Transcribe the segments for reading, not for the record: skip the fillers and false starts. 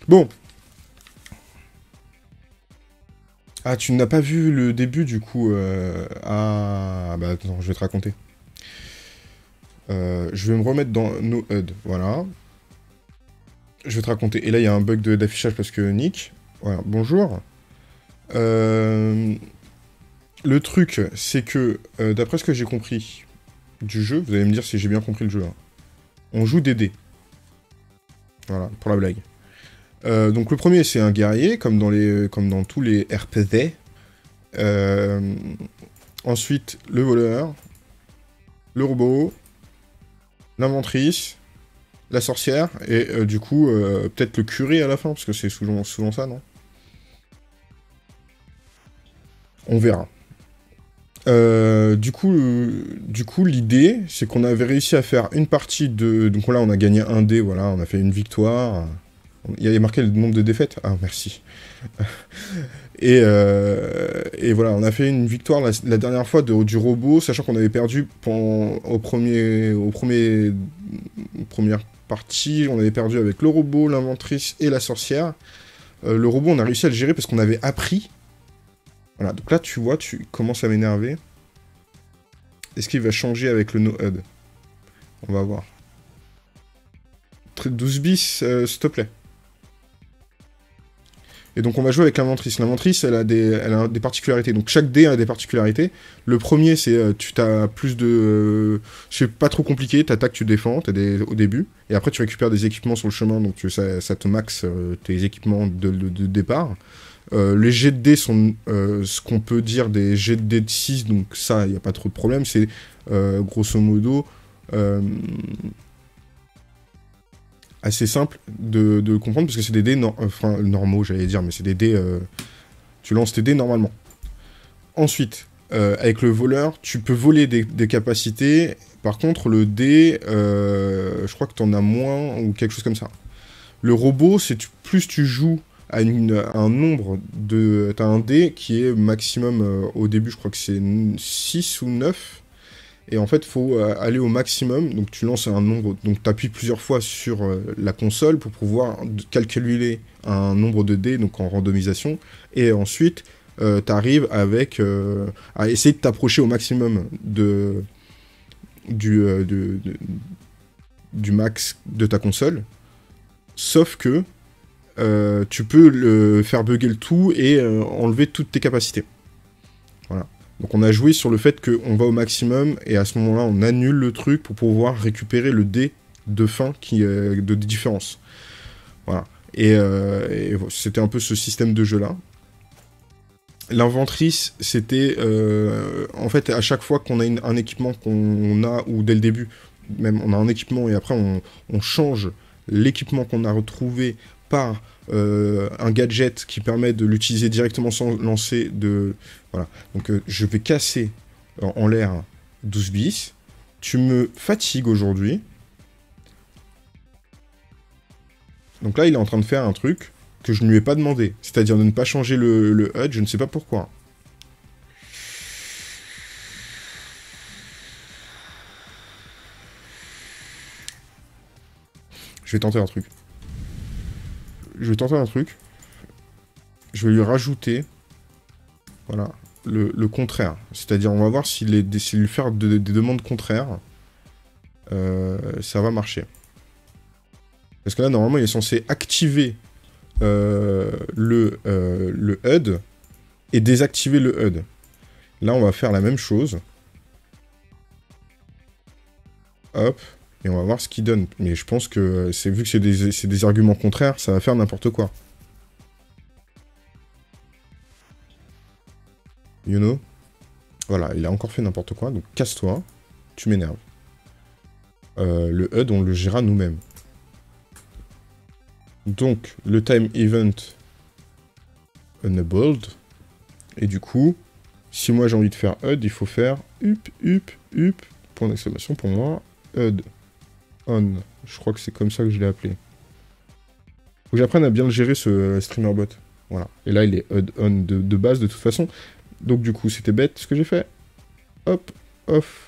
Bon. Ah, tu n'as pas vu le début, du coup. Ah, bah attends, je vais te raconter. Je vais me remettre dans No HUD, voilà. Je vais te raconter. Et là, il y a un bug d'affichage parce que Nick... Voilà, bonjour. Euh, Le truc, c'est que, d'après ce que j'ai compris du jeu, vous allez me dire si j'ai bien compris le jeu, hein, on joue des dés. Voilà, pour la blague. Donc le premier, c'est un guerrier, comme dans tous les RPG. Euh, Ensuite, le voleur, le robot, l'inventrice, la sorcière, et du coup, peut-être le curé à la fin, parce que c'est souvent ça, non? On verra. Du coup, l'idée, c'est qu'on avait réussi à faire une partie de... Donc là, on a gagné un dé, voilà, on a fait une victoire. Il y avait marqué le nombre de défaites. Ah, merci. Et voilà, on a fait une victoire la dernière fois du robot, sachant qu'on avait perdu première partie, on avait perdu avec le robot, l'inventrice et la sorcière. Le robot, on a réussi à le gérer parce qu'on avait appris. Voilà, donc là, tu vois, tu commences à m'énerver. Est-ce qu'il va changer avec le no-HUD? On va voir. 12 bis, s'il te plaît. Et donc on va jouer avec l'inventrice. L'inventrice, elle a des particularités. Donc chaque dé a des particularités. Le premier, c'est tu as plus de... c'est pas trop compliqué, t'attaques, tu défends, au début. Et après, tu récupères des équipements sur le chemin, donc ça te max tes équipements de départ. Les jets de dés sont ce qu'on peut dire des jets de dés de 6, donc ça, il n'y a pas trop de problème. C'est grosso modo... assez simple de comprendre parce que c'est des dés normaux, j'allais dire, mais c'est des dés. Tu lances tes dés normalement. Ensuite, avec le voleur, tu peux voler des capacités. Par contre, le dé, je crois que t'en as moins ou quelque chose comme ça. Le robot, plus tu joues à un nombre de. T'as un dé qui est maximum au début, je crois que c'est 6 ou 9. Et en fait, il faut aller au maximum. Donc, tu lances un nombre. Donc, tu appuies plusieurs fois sur la console pour pouvoir calculer un nombre de dés, donc en randomisation. Et ensuite, tu arrives à essayer de t'approcher au maximum du, euh, de- de- du max de ta console. Sauf que tu peux faire bugger le tout et enlever toutes tes capacités. Voilà. Donc on a joué sur le fait qu'on va au maximum et à ce moment-là on annule le truc pour pouvoir récupérer le dé de fin de différence. Voilà. Et c'était un peu ce système de jeu là. L'inventrice, c'était en fait à chaque fois qu'on a un équipement qu'on a, ou dès le début, même on a un équipement et après on change l'équipement qu'on a retrouvé par un gadget qui permet de l'utiliser directement sans lancer de... Voilà. Donc je vais casser en l'air 12 bis. Tu me fatigues aujourd'hui. Donc là, il est en train de faire un truc que je ne lui ai pas demandé. C'est-à-dire de ne pas changer le HUD, je ne sais pas pourquoi. Je vais tenter un truc. Je vais tenter un truc. Je vais lui rajouter... Voilà. Le contraire. C'est-à-dire, on va voir s'il lui faire des demandes contraires. Ça va marcher. Parce que là, normalement, il est censé activer le HUD et désactiver le HUD. Là, on va faire la même chose. Hop. Et on va voir ce qu'il donne. Mais je pense que, vu que c'est des arguments contraires, ça va faire n'importe quoi. You know? Voilà, il a encore fait n'importe quoi, donc casse-toi. Tu m'énerves. Le HUD, on le gérera nous-mêmes. Donc, le time event enabled. Et du coup, si moi j'ai envie de faire HUD, il faut faire up, point d'exclamation pour moi, HUD on. Je crois que c'est comme ça que je l'ai appelé. Faut que j'apprenne à bien le gérer ce streamerbot. Voilà. Et là, il est HUD on de base de toute façon. Donc du coup, c'était bête ce que j'ai fait. Hop, off.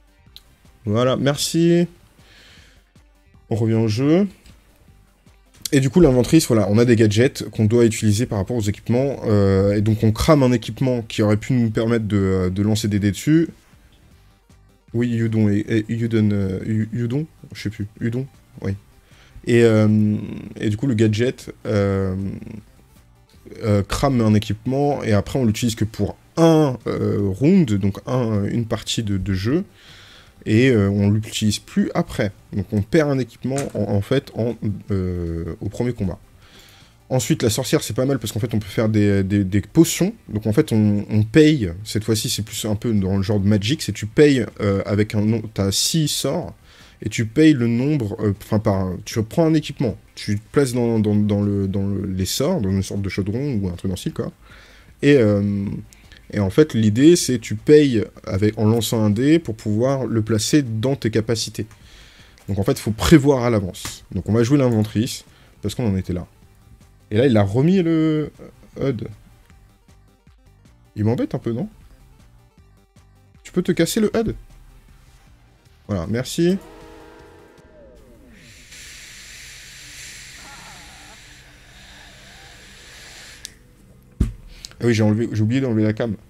Voilà, merci. On revient au jeu. Et du coup, l'inventrice, voilà, on a des gadgets qu'on doit utiliser par rapport aux équipements. Et donc, on crame un équipement qui aurait pu nous permettre de lancer des dés dessus. Oui, Udon, Udon, je sais plus, Udon, oui. Et du coup, le gadget crame un équipement, et après, on l'utilise que pour un round, donc une partie de jeu, et on l'utilise plus après. Donc on perd un équipement au premier combat. Ensuite, la sorcière, c'est pas mal parce qu'en fait, on peut faire des potions. Donc en fait, on paye. Cette fois-ci, c'est plus un peu dans le genre de Magic. C'est tu payes avec un nom. T'as 6 sorts et tu payes le nombre. Tu prends un équipement, tu te places dans les sorts, dans une sorte de chaudron ou un truc dans le style, quoi. Et en fait, l'idée, c'est tu payes en lançant un dé pour pouvoir le placer dans tes capacités. Donc en fait, il faut prévoir à l'avance. Donc on va jouer l'inventrice parce qu'on en était là. Et là, il a remis le HUD. Il m'embête un peu, non? Tu peux te casser le HUD? Voilà, merci. Ah oui, j'ai oublié d'enlever la cam.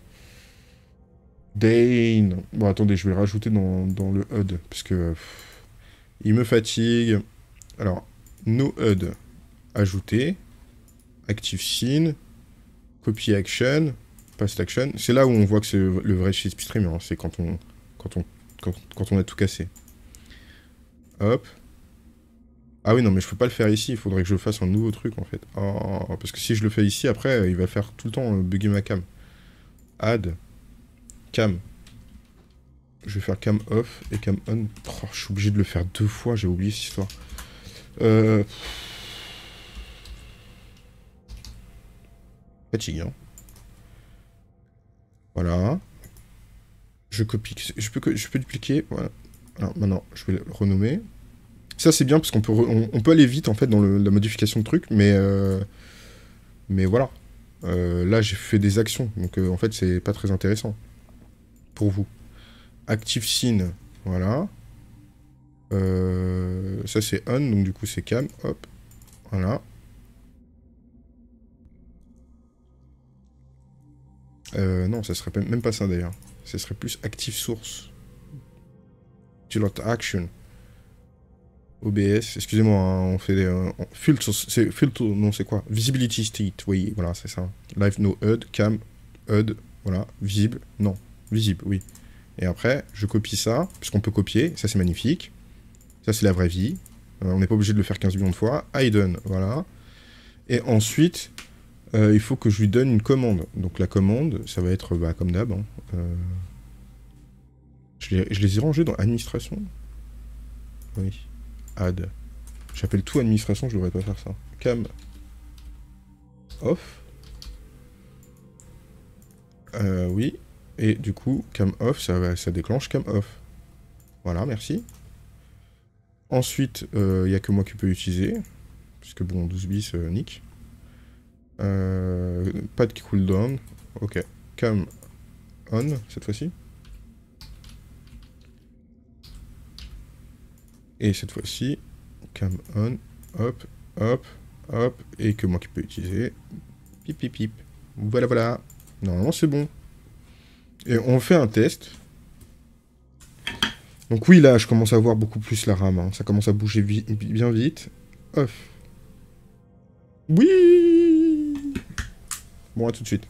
Dane. Bon, attendez, je vais le rajouter dans le HUD, parce que il me fatigue. Alors, no HUD. Ajouter. Active scene. Copy action. Past action. C'est là où on voit que c'est le vrai shit stream, hein. C'est quand on a tout cassé. Hop. Ah oui, non, mais je peux pas le faire ici. Il faudrait que je fasse un nouveau truc, en fait. Oh, parce que si je le fais ici, après, il va faire tout le temps bugger ma cam. Add. Cam. Je vais faire cam off et cam on. Oh, je suis obligé de le faire 2 fois, j'ai oublié cette histoire. Fatigant. Voilà. Je copie. Je peux dupliquer. Voilà. Alors, maintenant, je vais le renommer. Ça, c'est bien parce qu'on peut, on peut aller vite en fait dans la modification de trucs, mais voilà. Là, j'ai fait des actions, donc en fait, c'est pas très intéressant pour vous. Active scene, voilà. Ça, c'est on, donc du coup, c'est cam. Hop, voilà. Non, ça serait même pas ça d'ailleurs. Ça serait plus active source. Dilute action. OBS, excusez-moi, hein, on fait des... filter, non, c'est quoi? Visibility state, oui, voilà, c'est ça. Live no HUD, cam, HUD, voilà, visible, non, visible, oui. Et après, je copie ça, puisqu'on peut copier, ça c'est magnifique. Ça c'est la vraie vie, on n'est pas obligé de le faire 15 millions de fois. Hidden, voilà. Et ensuite, il faut que je lui donne une commande. Donc la commande, ça va être, bah, comme d'hab, hein, je les ai rangés dans administration. Oui. Add. J'appelle tout administration, je devrais pas faire ça. Cam. Off. Oui. Et du coup, cam off, ça déclenche cam off. Voilà, merci. Ensuite, il n'y a que moi qui peux l'utiliser. Puisque bon, 12 bis, nick. Pas de cooldown. Ok. Cam on, cette fois-ci. Et cette fois-ci, cam on, hop, hop, hop, et que moi qui peux utiliser. Pip, pip, pip. Voilà, voilà. Normalement, c'est bon. Et on fait un test. Donc oui, là, je commence à voir beaucoup plus la RAM. Hein. Ça commence à bouger bien vite. Off. Oui. Bon, à tout de suite.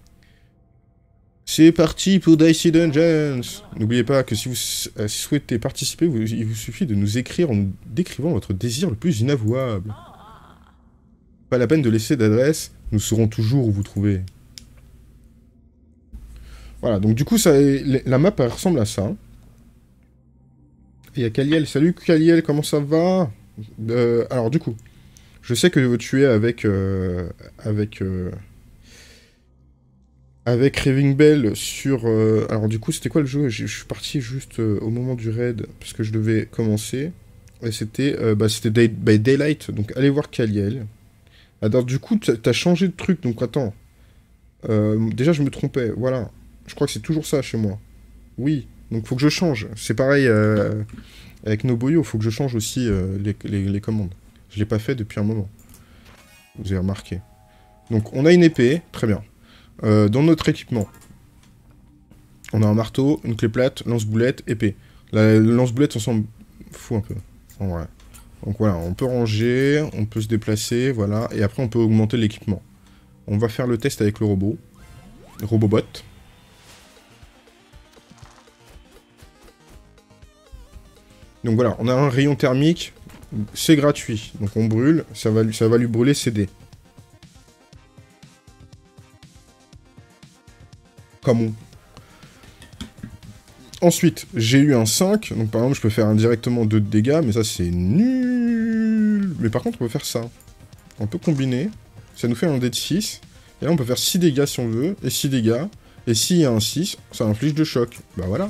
C'est parti pour Dicey Dungeons. N'oubliez pas que si vous souhaitez participer, il vous suffit de nous écrire en nous décrivant votre désir le plus inavouable. Pas la peine de laisser d'adresse, nous saurons toujours où vous trouver. Voilà, donc du coup, la map elle ressemble à ça. Il y a Kaliel. Salut Kaliel, comment ça va? Alors du coup, je sais que tu es avec Raving Bell sur... alors du coup, c'était quoi le jeu? Je suis parti juste au moment du raid, parce que je devais commencer. Et c'était by Daylight, donc allez voir Kaliel. Alors du coup, t'as changé de truc, donc attends. Déjà, je me trompais, voilà. Je crois que c'est toujours ça chez moi. Oui, donc faut que je change. C'est pareil avec Noboyo, faut que je change aussi les commandes. Je l'ai pas fait depuis un moment. Vous avez remarqué. Donc, on a une épée, très bien. Dans notre équipement, on a un marteau, une clé plate, lance-boulette, épée. Le lance-boulette, on s'en fout un peu. En vrai. Donc voilà, on peut ranger, on peut se déplacer, voilà. Et après, on peut augmenter l'équipement. On va faire le test avec le robot. Robobot. Donc voilà, on a un rayon thermique, c'est gratuit. Donc on brûle, ça va lui brûler ses dés. Comme on. Ensuite, j'ai eu un 5, donc par exemple je peux faire indirectement 2 de dégâts, mais ça c'est nul. Mais par contre on peut faire ça. On peut combiner, ça nous fait un dé de 6, et là on peut faire 6 dégâts si on veut, et 6 dégâts, et s'il y a un 6, ça inflige de choc. Bah voilà.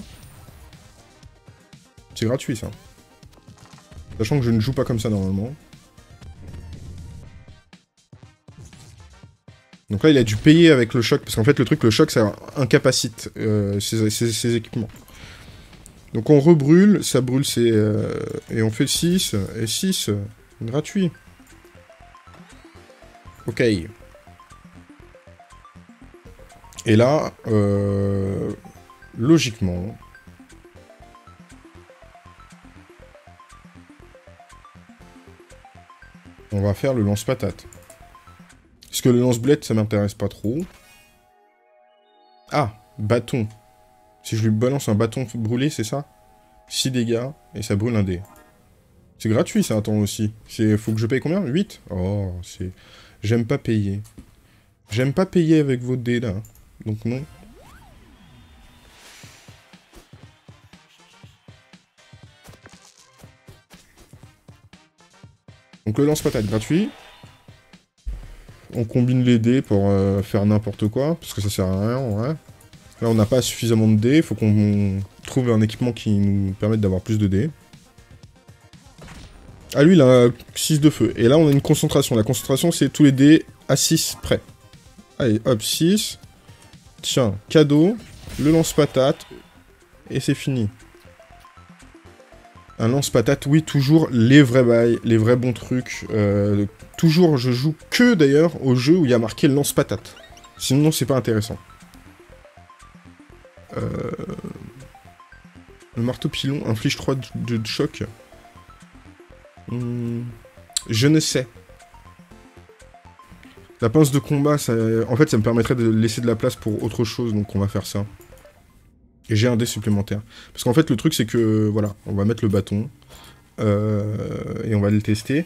C'est gratuit ça. Sachant que je ne joue pas comme ça normalement. Donc là il a dû payer avec le choc, parce qu'en fait le truc, le choc ça incapacite ses équipements. Donc on rebrûle, ça brûle et on fait 6, et 6, gratuit. Ok. Et là, logiquement... on va faire le lance-patate. Parce que le lance-boulette, ça m'intéresse pas trop. Ah, bâton. Si je lui balance un bâton brûlé, c'est ça? 6 dégâts, et ça brûle un dé. C'est gratuit, ça, attends, aussi. Faut que je paye combien? 8? Oh, c'est... J'aime pas payer. J'aime pas payer avec vos dés, là. Donc non. Donc le lance-patate gratuit. On combine les dés pour faire n'importe quoi, parce que ça sert à rien, en vrai. Là, on n'a pas suffisamment de dés, faut qu'on trouve un équipement qui nous permette d'avoir plus de dés. Ah, lui, il a 6 de feu. Et là, on a une concentration. La concentration, c'est tous les dés à 6 près. Allez, hop, 6. Tiens, cadeau, le lance-patate, et c'est fini. Un lance-patate, oui, toujours les vrais bails, les vrais bons trucs. Toujours, je joue que, d'ailleurs, au jeu où il y a marqué lance-patate. Sinon, c'est pas intéressant. Le marteau pilon inflige 3 de choc. Je ne sais. La pince de combat, ça, en fait, ça me permettrait de laisser de la place pour autre chose, donc on va faire ça. Et j'ai un dé supplémentaire. Parce qu'en fait, le truc, c'est que, voilà, on va mettre le bâton, et on va le tester.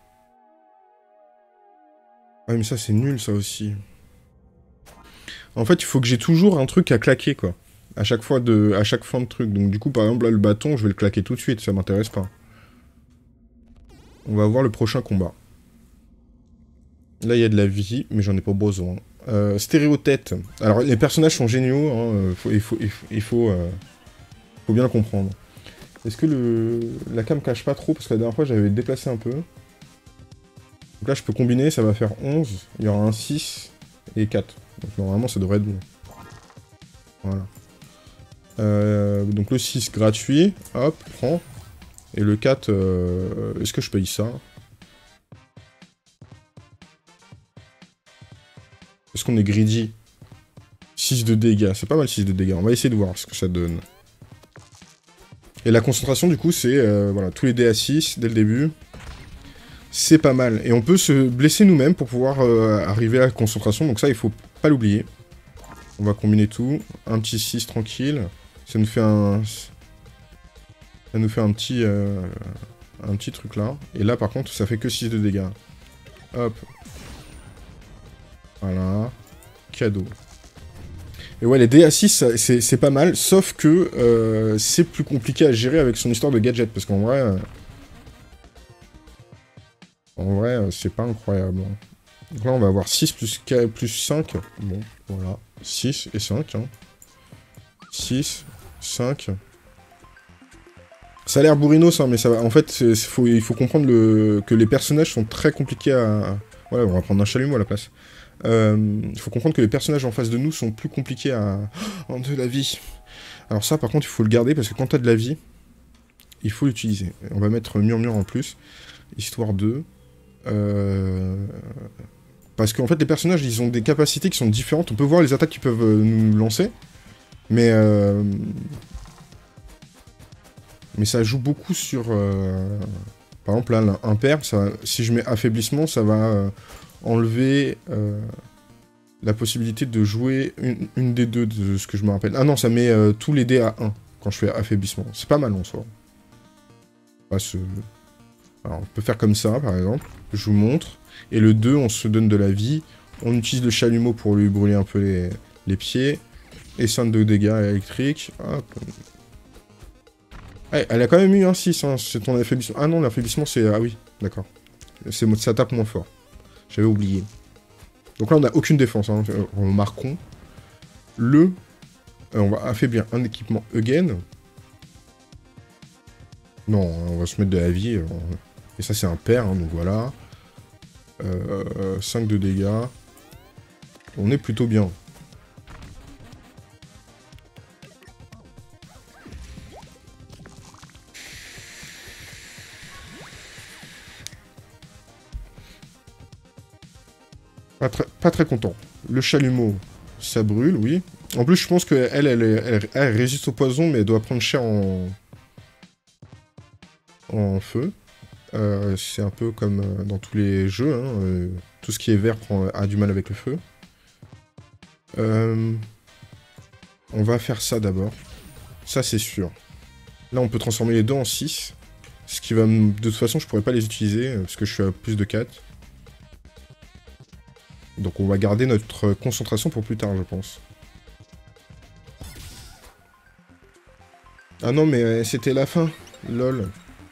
Ah, mais ça, c'est nul, ça aussi. En fait, il faut que j'ai toujours un truc à claquer, quoi. À chaque fin de truc. Donc, du coup, par exemple, là, le bâton, je vais le claquer tout de suite, ça m'intéresse pas. On va voir le prochain combat. Là, il y a de la vie, mais j'en ai pas besoin. Stéréotête. Alors, les personnages sont géniaux, hein, il faut bien le comprendre. Est-ce que la cam cache pas trop? Parce que la dernière fois, j'avais déplacé un peu. Donc là, je peux combiner, ça va faire 11. Il y aura un 6 et 4. Donc normalement, ça devrait être bon. Voilà. Donc le 6 gratuit. Hop, prends. Et le 4, est-ce que je paye ça? Est-ce qu'on est greedy? 6 de dégâts, c'est pas mal 6 de dégâts. On va essayer de voir ce que ça donne. Et la concentration, du coup, c'est voilà, tous les dés à 6 dès le début. C'est pas mal. Et on peut se blesser nous-mêmes pour pouvoir arriver à la concentration. Donc ça, il faut pas l'oublier. On va combiner tout. Un petit 6 tranquille. Ça nous fait un... Ça nous fait un petit truc là. Et là, par contre, ça fait que 6 de dégâts. Hop. Voilà. Cadeau. Et ouais, les dés à 6, c'est pas mal. Sauf que c'est plus compliqué à gérer avec son histoire de gadget. Parce qu'en vrai... c'est pas incroyable. Donc là, on va avoir 6 plus 5. Bon, voilà. 6 et 5. Hein. 6, 5... Ça a l'air bourrinos, hein, mais ça va. En fait, il faut comprendre que les personnages sont très compliqués à... Voilà, on va prendre un chalumeau à la place. Il faut comprendre que les personnages en face de nous sont plus compliqués à... Oh, de la vie. Alors ça, par contre, il faut le garder, parce que quand t'as de la vie, il faut l'utiliser. On va mettre murmure en plus, histoire de... Parce qu'en fait, les personnages, ils ont des capacités qui sont différentes. On peut voir les attaques qu'ils peuvent nous lancer. Mais ça joue beaucoup sur... Par exemple, là, l'impair, si je mets affaiblissement, ça va enlever la possibilité de jouer une des deux, de ce que je me rappelle. Ah non, ça met tous les dés à 1 quand je fais affaiblissement. C'est pas mal en soi. Alors, on peut faire comme ça, par exemple. Je vous montre. Et le 2, on se donne de la vie. On utilise le chalumeau pour lui brûler un peu les pieds. Et 5 de dégâts électriques. Hop. Ouais, elle a quand même eu un 6, hein, c'est ton affaiblissement. Ah non, l'affaiblissement, c'est... Ah oui, d'accord. Ça tape moins fort. J'avais oublié. Donc là, on n'a aucune défense, hein. Remarquons. On va affaiblir un équipement again. Non, on va se mettre de la vie. Et ça, c'est un pair, hein, donc voilà. 5 de dégâts. On est plutôt bien. Pas très content. Le chalumeau, ça brûle, oui. En plus, je pense qu'elle elle résiste au poison, mais elle doit prendre cher en feu. C'est un peu comme dans tous les jeux. Hein, tout ce qui est vert a du mal avec le feu. On va faire ça d'abord. Ça, c'est sûr. Là, on peut transformer les deux en 6. Ce qui va... De toute façon, je pourrais pas les utiliser, parce que je suis à plus de 4. Donc on va garder notre concentration pour plus tard, je pense. Ah non, mais c'était la fin. Lol.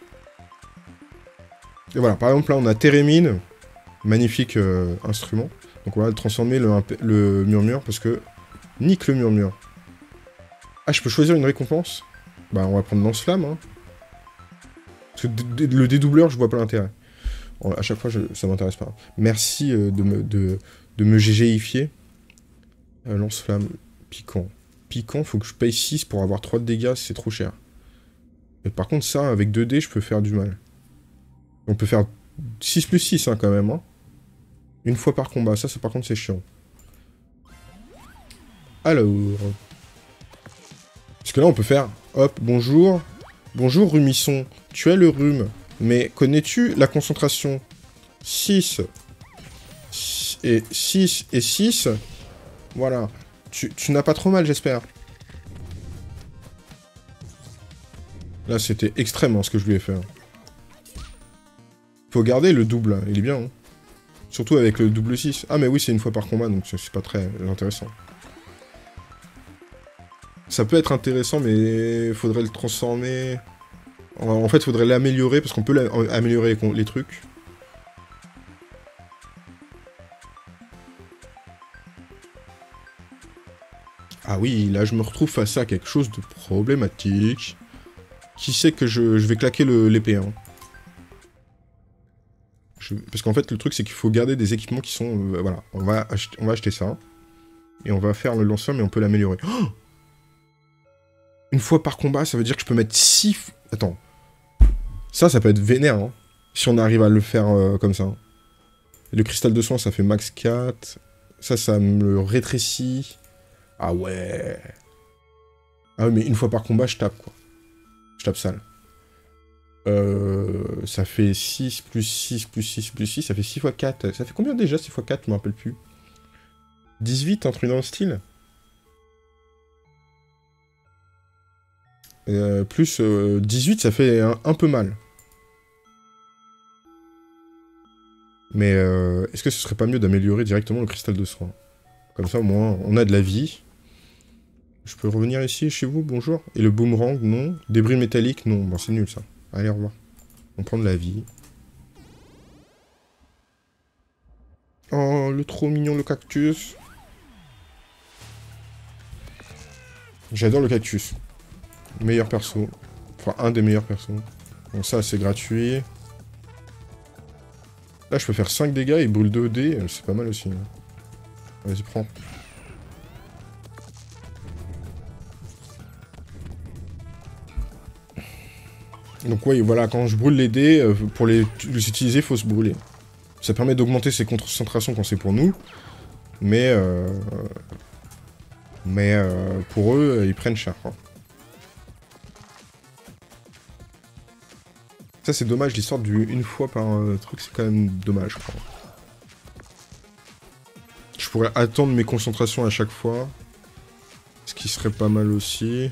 Et voilà, par exemple, là, on a Térémine. Magnifique instrument. Donc on va transformer le murmure, parce que... Nique le murmure. Ah, je peux choisir une récompense? Bah, on va prendre lance-flamme, hein. Parce que le dédoubleur, je vois pas l'intérêt. À chaque fois, ça m'intéresse pas. Merci de me GGifier. Lance-flamme. Piquant. Piquant, faut que je paye 6 pour avoir 3 de dégâts, c'est trop cher. Mais par contre, ça, avec 2 dés, je peux faire du mal. On peut faire 6 plus 6, hein, quand même. Hein. Une fois par combat. Ça, par contre, c'est chiant. Alors... Parce que là, on peut faire... Hop, bonjour. Bonjour, Rumisson. Tu as le rhume. Mais connais-tu la concentration? 6 et 6 et 6. Voilà. Tu n'as pas trop mal, j'espère. Là, c'était extrêmement ce que je lui ai fait. Faut garder le double, hein. Il est bien. Hein. Surtout avec le double 6. Ah, mais oui, c'est une fois par combat, donc c'est pas très intéressant. Ça peut être intéressant, mais faudrait le transformer... En fait, faudrait l'améliorer, parce qu'on peut améliorer les trucs. Ah oui, là, je me retrouve face à quelque chose de problématique. Qui sait que je vais claquer l'épée, hein. Parce qu'en fait, le truc, c'est qu'il faut garder des équipements qui sont... voilà, on va acheter ça. Et on va faire le lanceur, mais on peut l'améliorer. Oh, une fois par combat, ça veut dire que je peux mettre 6... Attends. Ça peut être vénère, hein. Si on arrive à le faire comme ça. Et le cristal de soin, ça fait max 4. Ça me le rétrécit. Ah ouais. Ah oui, mais une fois par combat, je tape, quoi. Je tape sale. Ça fait 6 plus 6 plus 6 plus 6, ça fait 6 x 4. Ça fait combien déjà 6 x 4, je me rappelle plus. 18, un truc dans le style. Plus 18, ça fait un peu mal. Mais est-ce que ce serait pas mieux d'améliorer directement le cristal de soin? Comme ça, au moins, on a de la vie. Je peux revenir ici, chez vous, bonjour. Et le boomerang, non. Débris métallique, non. Bon, c'est nul, ça. Allez, au revoir. On prend de la vie. Oh, le trop mignon, le cactus. J'adore le cactus. Meilleur perso. Enfin, un des meilleurs persos. Bon, ça, c'est gratuit. Là, je peux faire 5 dégâts et il brûle 2 dés. C'est pas mal aussi. Vas-y, prends. Donc oui, voilà, quand je brûle les dés, pour les utiliser, il faut se brûler. Ça permet d'augmenter ses concentrations quand c'est pour nous. Mais pour eux, ils prennent cher, quoi. Ça, c'est dommage, l'histoire du une fois par truc, c'est quand même dommage, quoi. Je pourrais attendre mes concentrations à chaque fois. Ce qui serait pas mal aussi.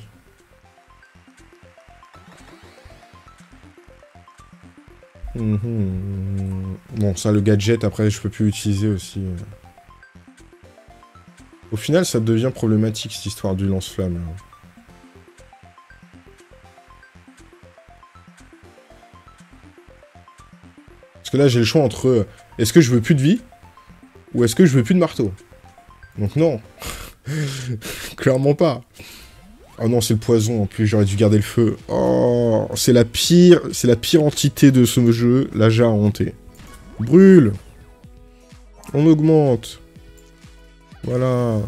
Bon, ça, le gadget, après, je peux plus l'utiliser aussi. Au final, ça devient problématique, cette histoire du lance-flamme. Parce que là, j'ai le choix entre est-ce que je veux plus de vie ou est-ce que je veux plus de marteau. Donc non. Clairement pas. Oh non, c'est le poison en plus, j'aurais dû garder le feu. Oh, c'est la pire entité de ce jeu, la jarre hantée. Brûle. On augmente. Voilà.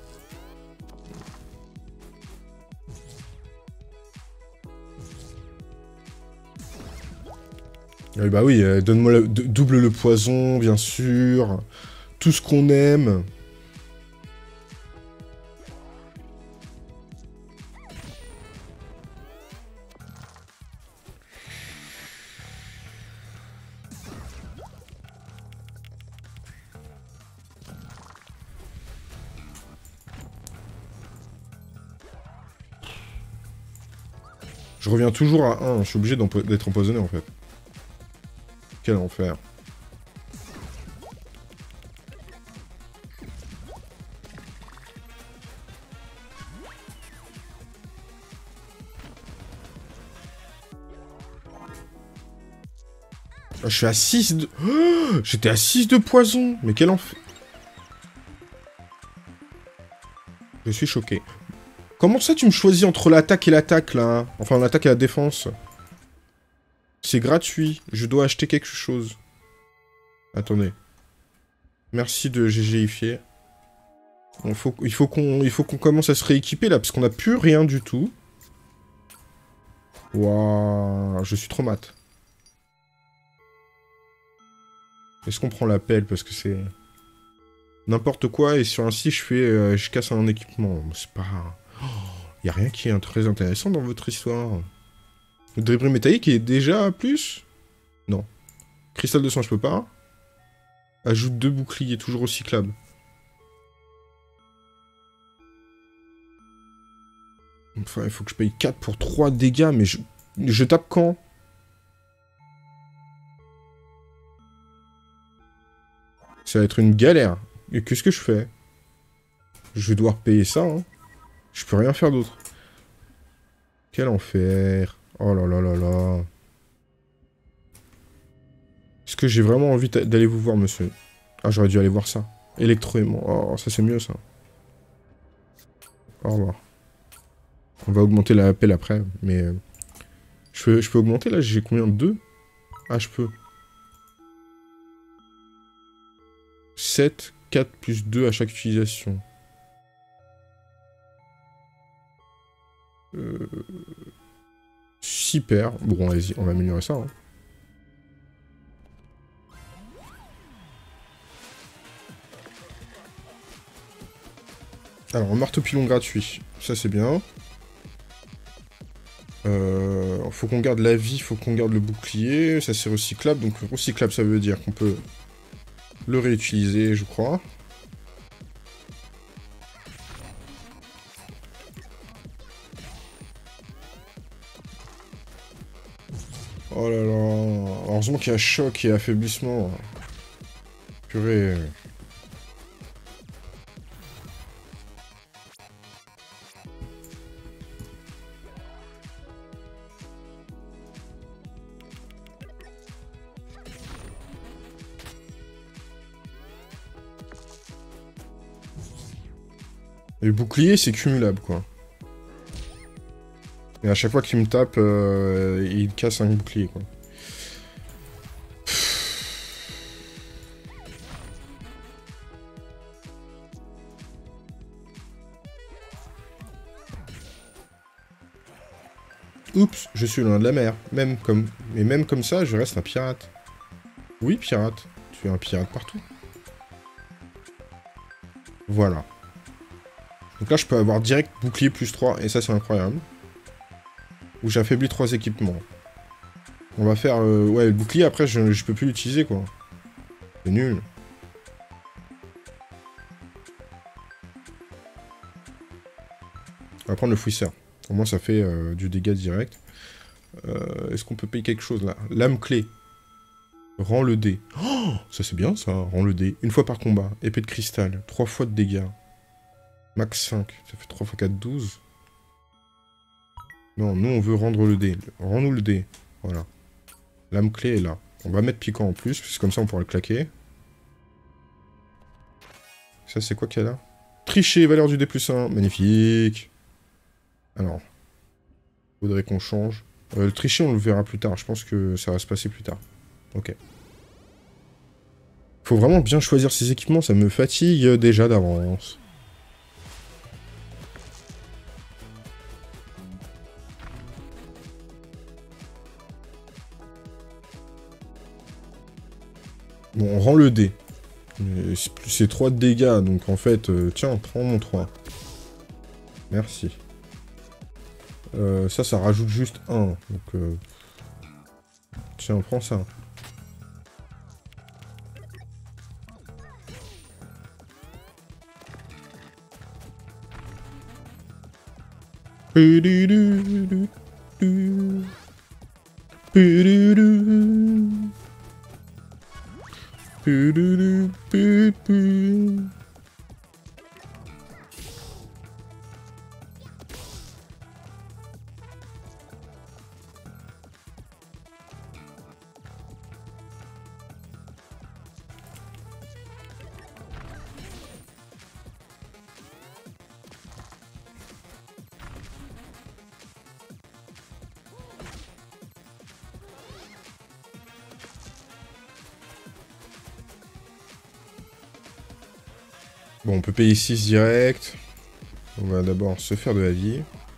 Bah oui, donne-moi double le poison, bien sûr. Tout ce qu'on aime. Je reviens toujours à 1, je suis obligé d'être empoisonné en fait. Quel enfer. Ah, je suis à 6 de... Oh, j'étais à 6 de poison. Mais quel enfer. Je suis choqué. Comment ça tu me choisis entre l'attaque et l'attaque là? Enfin l'attaque et la défense. C'est gratuit. Je dois acheter quelque chose. Attendez. Merci de GGifier. Il faut qu'on commence à se rééquiper là, parce qu'on n'a plus rien du tout. Waouh, je suis trop mat. Est-ce qu'on prend la pelle parce que c'est n'importe quoi et sur un site je casse un équipement. C'est pas... Y a rien qui est très intéressant dans votre histoire. Le débris métallique est déjà plus? Non. Cristal de sang, je peux pas. Ajoute 2 boucliers, toujours recyclables. Enfin, il faut que je paye 4 pour 3 dégâts, mais je tape quand? Ça va être une galère. Et qu'est-ce que je fais? Je vais devoir payer ça, hein. Je peux rien faire d'autre. Quel enfer. Oh là là là là. Est-ce que j'ai vraiment envie d'aller vous voir, monsieur? Ah, j'aurais dû aller voir ça. Électroaimant. Oh, ça c'est mieux, ça. Au revoir. On va augmenter la pelle après, mais... Je peux augmenter, là? J'ai combien? 2? Ah, je peux. 7, 4 plus 2 à chaque utilisation. Super. Bon, vas-y, on va améliorer ça. Hein. Alors, marteau pilon gratuit. Ça, c'est bien. Faut qu'on garde la vie, faut qu'on garde le bouclier. Ça, c'est recyclable. Donc, recyclable, ça veut dire qu'on peut le réutiliser, je crois. Oh là là. Heureusement qu'il y a choc et affaiblissement. Purée. Et le bouclier, c'est cumulable, quoi. Et à chaque fois qu'il me tape, il casse un bouclier, quoi. Oups, je suis loin de la mer. Mais même comme ça, je reste un pirate. Oui, pirate. fais un pirate partout. Voilà. Donc là, je peux avoir direct bouclier plus 3, et ça, c'est incroyable. Où j'affaiblis 3 équipements. On va faire... ouais, le bouclier, après, je peux plus l'utiliser, quoi. C'est nul. On va prendre le fouisseur. Au moins, ça fait du dégât direct. Est-ce qu'on peut payer quelque chose, là? Lame clé. Rends le dé. Oh, ça, c'est bien, ça. Rends le dé. Une fois par combat. Épée de cristal. 3 fois de dégâts. Max 5. Ça fait 3 x 4, 12. Non, nous, on veut rendre le dé. Rends-nous le dé. Voilà. Lame clé est là. On va mettre piquant en plus, parce que comme ça, on pourra le claquer. Ça, c'est quoi qu'il y a là? Tricher, valeur du D+1. Magnifique. Alors. Faudrait qu'on change. Le tricher, on le verra plus tard. Je pense que ça va se passer plus tard. Ok. Faut vraiment bien choisir ses équipements. Ça me fatigue déjà d'avance. Bon, on rend le dé. C'est 3 de dégâts, donc en fait... tiens, prends mon 3. Merci. Ça rajoute juste 1. Donc, tiens, prends ça. Bon, on peut payer 6 direct. On va d'abord se faire de la vie.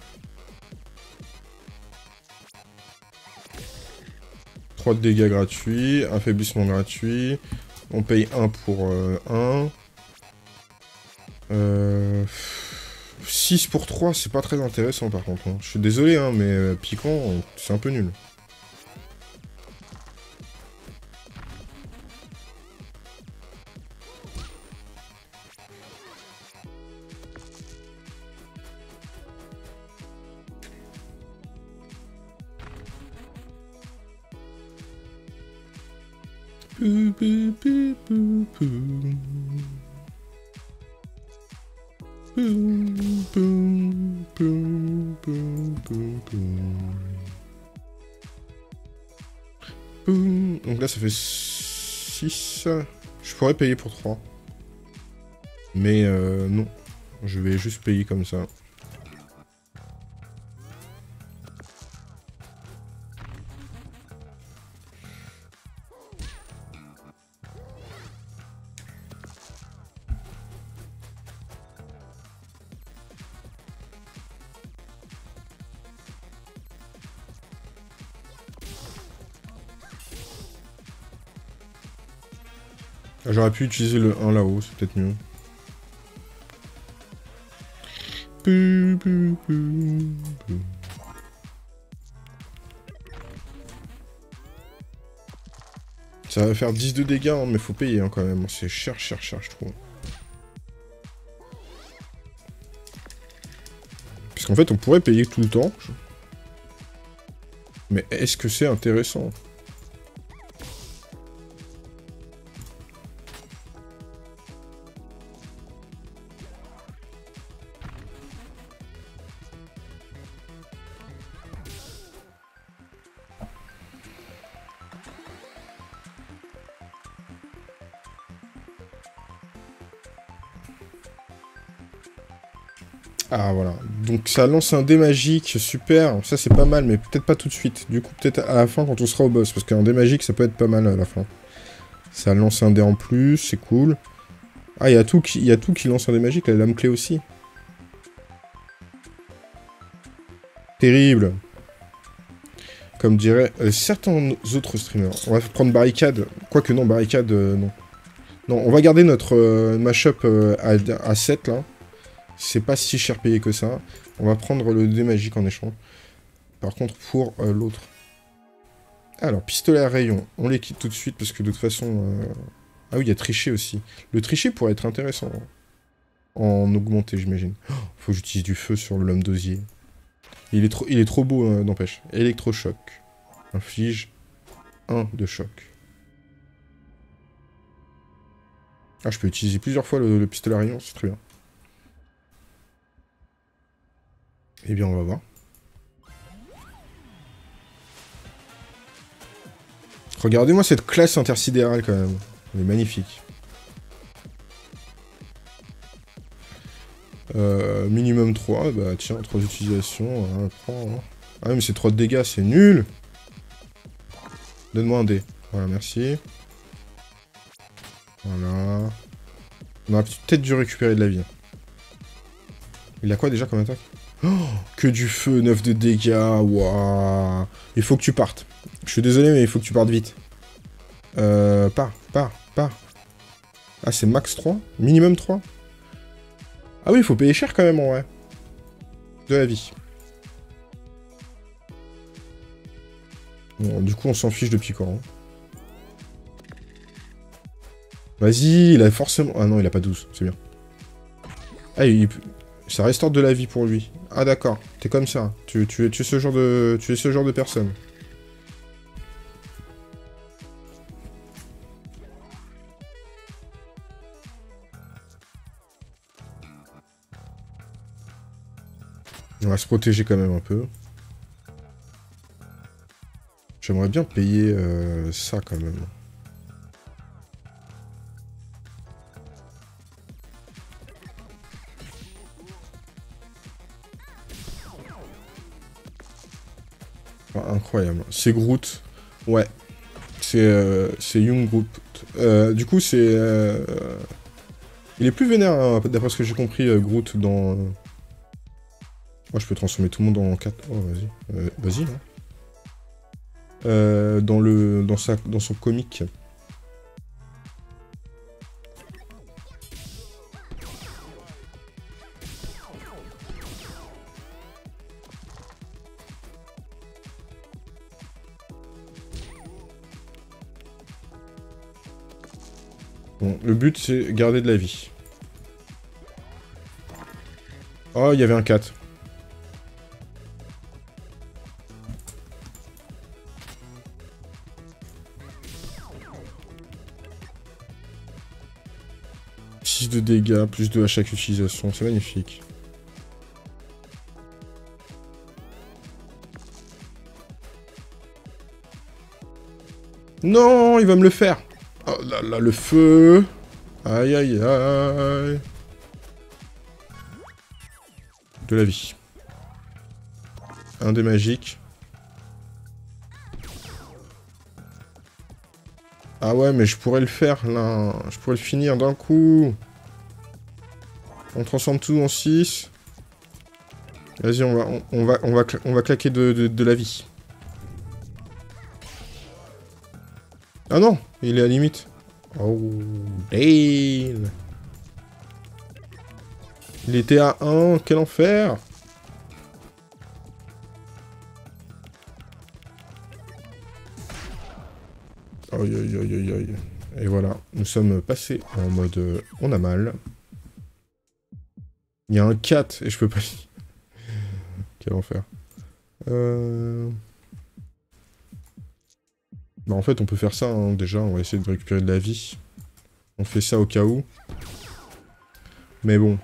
« 3 de dégâts gratuits, affaiblissement gratuit. On paye 1 pour 1. 6 pour 3, c'est pas très intéressant par contre. Hein. Je suis désolé, hein, mais piquant, c'est un peu nul. Donc là ça fait 6. Je pourrais payer pour 3. Mais non. Je vais juste payer comme ça. J'aurais pu utiliser le 1 là-haut, c'est peut-être mieux. Ça va faire 10 de dégâts, hein, mais faut payer hein, quand même. C'est cher, cher, cher, je trouve. Parce qu'en fait, on pourrait payer tout le temps. Mais est-ce que c'est intéressant ? Ah voilà, donc ça lance un dé magique, super, ça c'est pas mal, mais peut-être pas tout de suite. Du coup peut-être à la fin quand on sera au boss, parce qu'un dé magique ça peut être pas mal à la fin. Ça lance un dé en plus, c'est cool. Ah, il y a tout qui lance un dé magique, la lame clé aussi. Terrible. Comme diraient certains autres streamers. On va prendre barricade. Quoique non, barricade, non. Non, on va garder notre mashup à 7, là. C'est pas si cher payé que ça. On va prendre le dé magique en échange. Par contre, pour l'autre. Alors, pistolet à rayon. On les quitte tout de suite, parce que de toute façon... Ah oui, il y a tricher aussi. Le tricher pourrait être intéressant. En augmenté, j'imagine. Oh, faut que j'utilise du feu sur l'homme d'osier. Il est trop beau, n'empêche. Électrochoc. Inflige 1 de choc. Ah, je peux utiliser plusieurs fois le pistolet à rayon, c'est très bien. Eh bien, on va voir. Regardez-moi cette classe intersidérale, quand même. Elle est magnifique. Minimum 3, bah tiens, 3 utilisations, prends, hein. Ah mais c'est 3 de dégâts, c'est nul. Donne-moi un dé. Voilà, merci. Voilà. On aurait peut-être dû récupérer de la vie. Il a quoi déjà comme attaque? Oh, que du feu, 9 de dégâts, waouh. Il faut que tu partes. Je suis désolé, mais il faut que tu partes vite. Pars. Ah, c'est max 3? Minimum 3? Ah oui, il faut payer cher quand même, en vrai. De la vie. Bon, du coup, on s'en fiche de piquant. Hein. Vas-y, il a forcément... Ah non, il a pas 12, c'est bien. Ah, ça restaure de la vie pour lui. Ah d'accord, t'es comme ça. Tu es ce genre de personne. On va se protéger quand même un peu. J'aimerais bien payer ça quand même. Ah, incroyable. C'est Groot. Ouais. C'est Young Groot. Du coup, c'est... Il est plus vénère, hein, d'après ce que j'ai compris, Groot, dans... Oh, je peux transformer tout le monde en 4. Oh, vas-y. Vas-y, hein. Dans son comique. Bon, le but, c'est garder de la vie. Oh, il y avait un 4. De dégâts, plus 2 à chaque utilisation, c'est magnifique. Non, il va me le faire. Oh là là, le feu. Aïe aïe aïe. De la vie. Un dé magique. Ah ouais, mais je pourrais le faire, là. Je pourrais le finir d'un coup. On transforme tout en 6. Vas-y, on va claquer de la vie. Ah non, il est à limite. Oh, damn. Il était à 1, quel enfer. Aïe aïe aïe aïe aïe. Et voilà, nous sommes passés en mode on a mal. Il y a un 4 et je peux pas... Quel enfer. Bah en fait on peut faire ça hein, déjà, on va essayer de récupérer de la vie. On fait ça au cas où. Mais bon.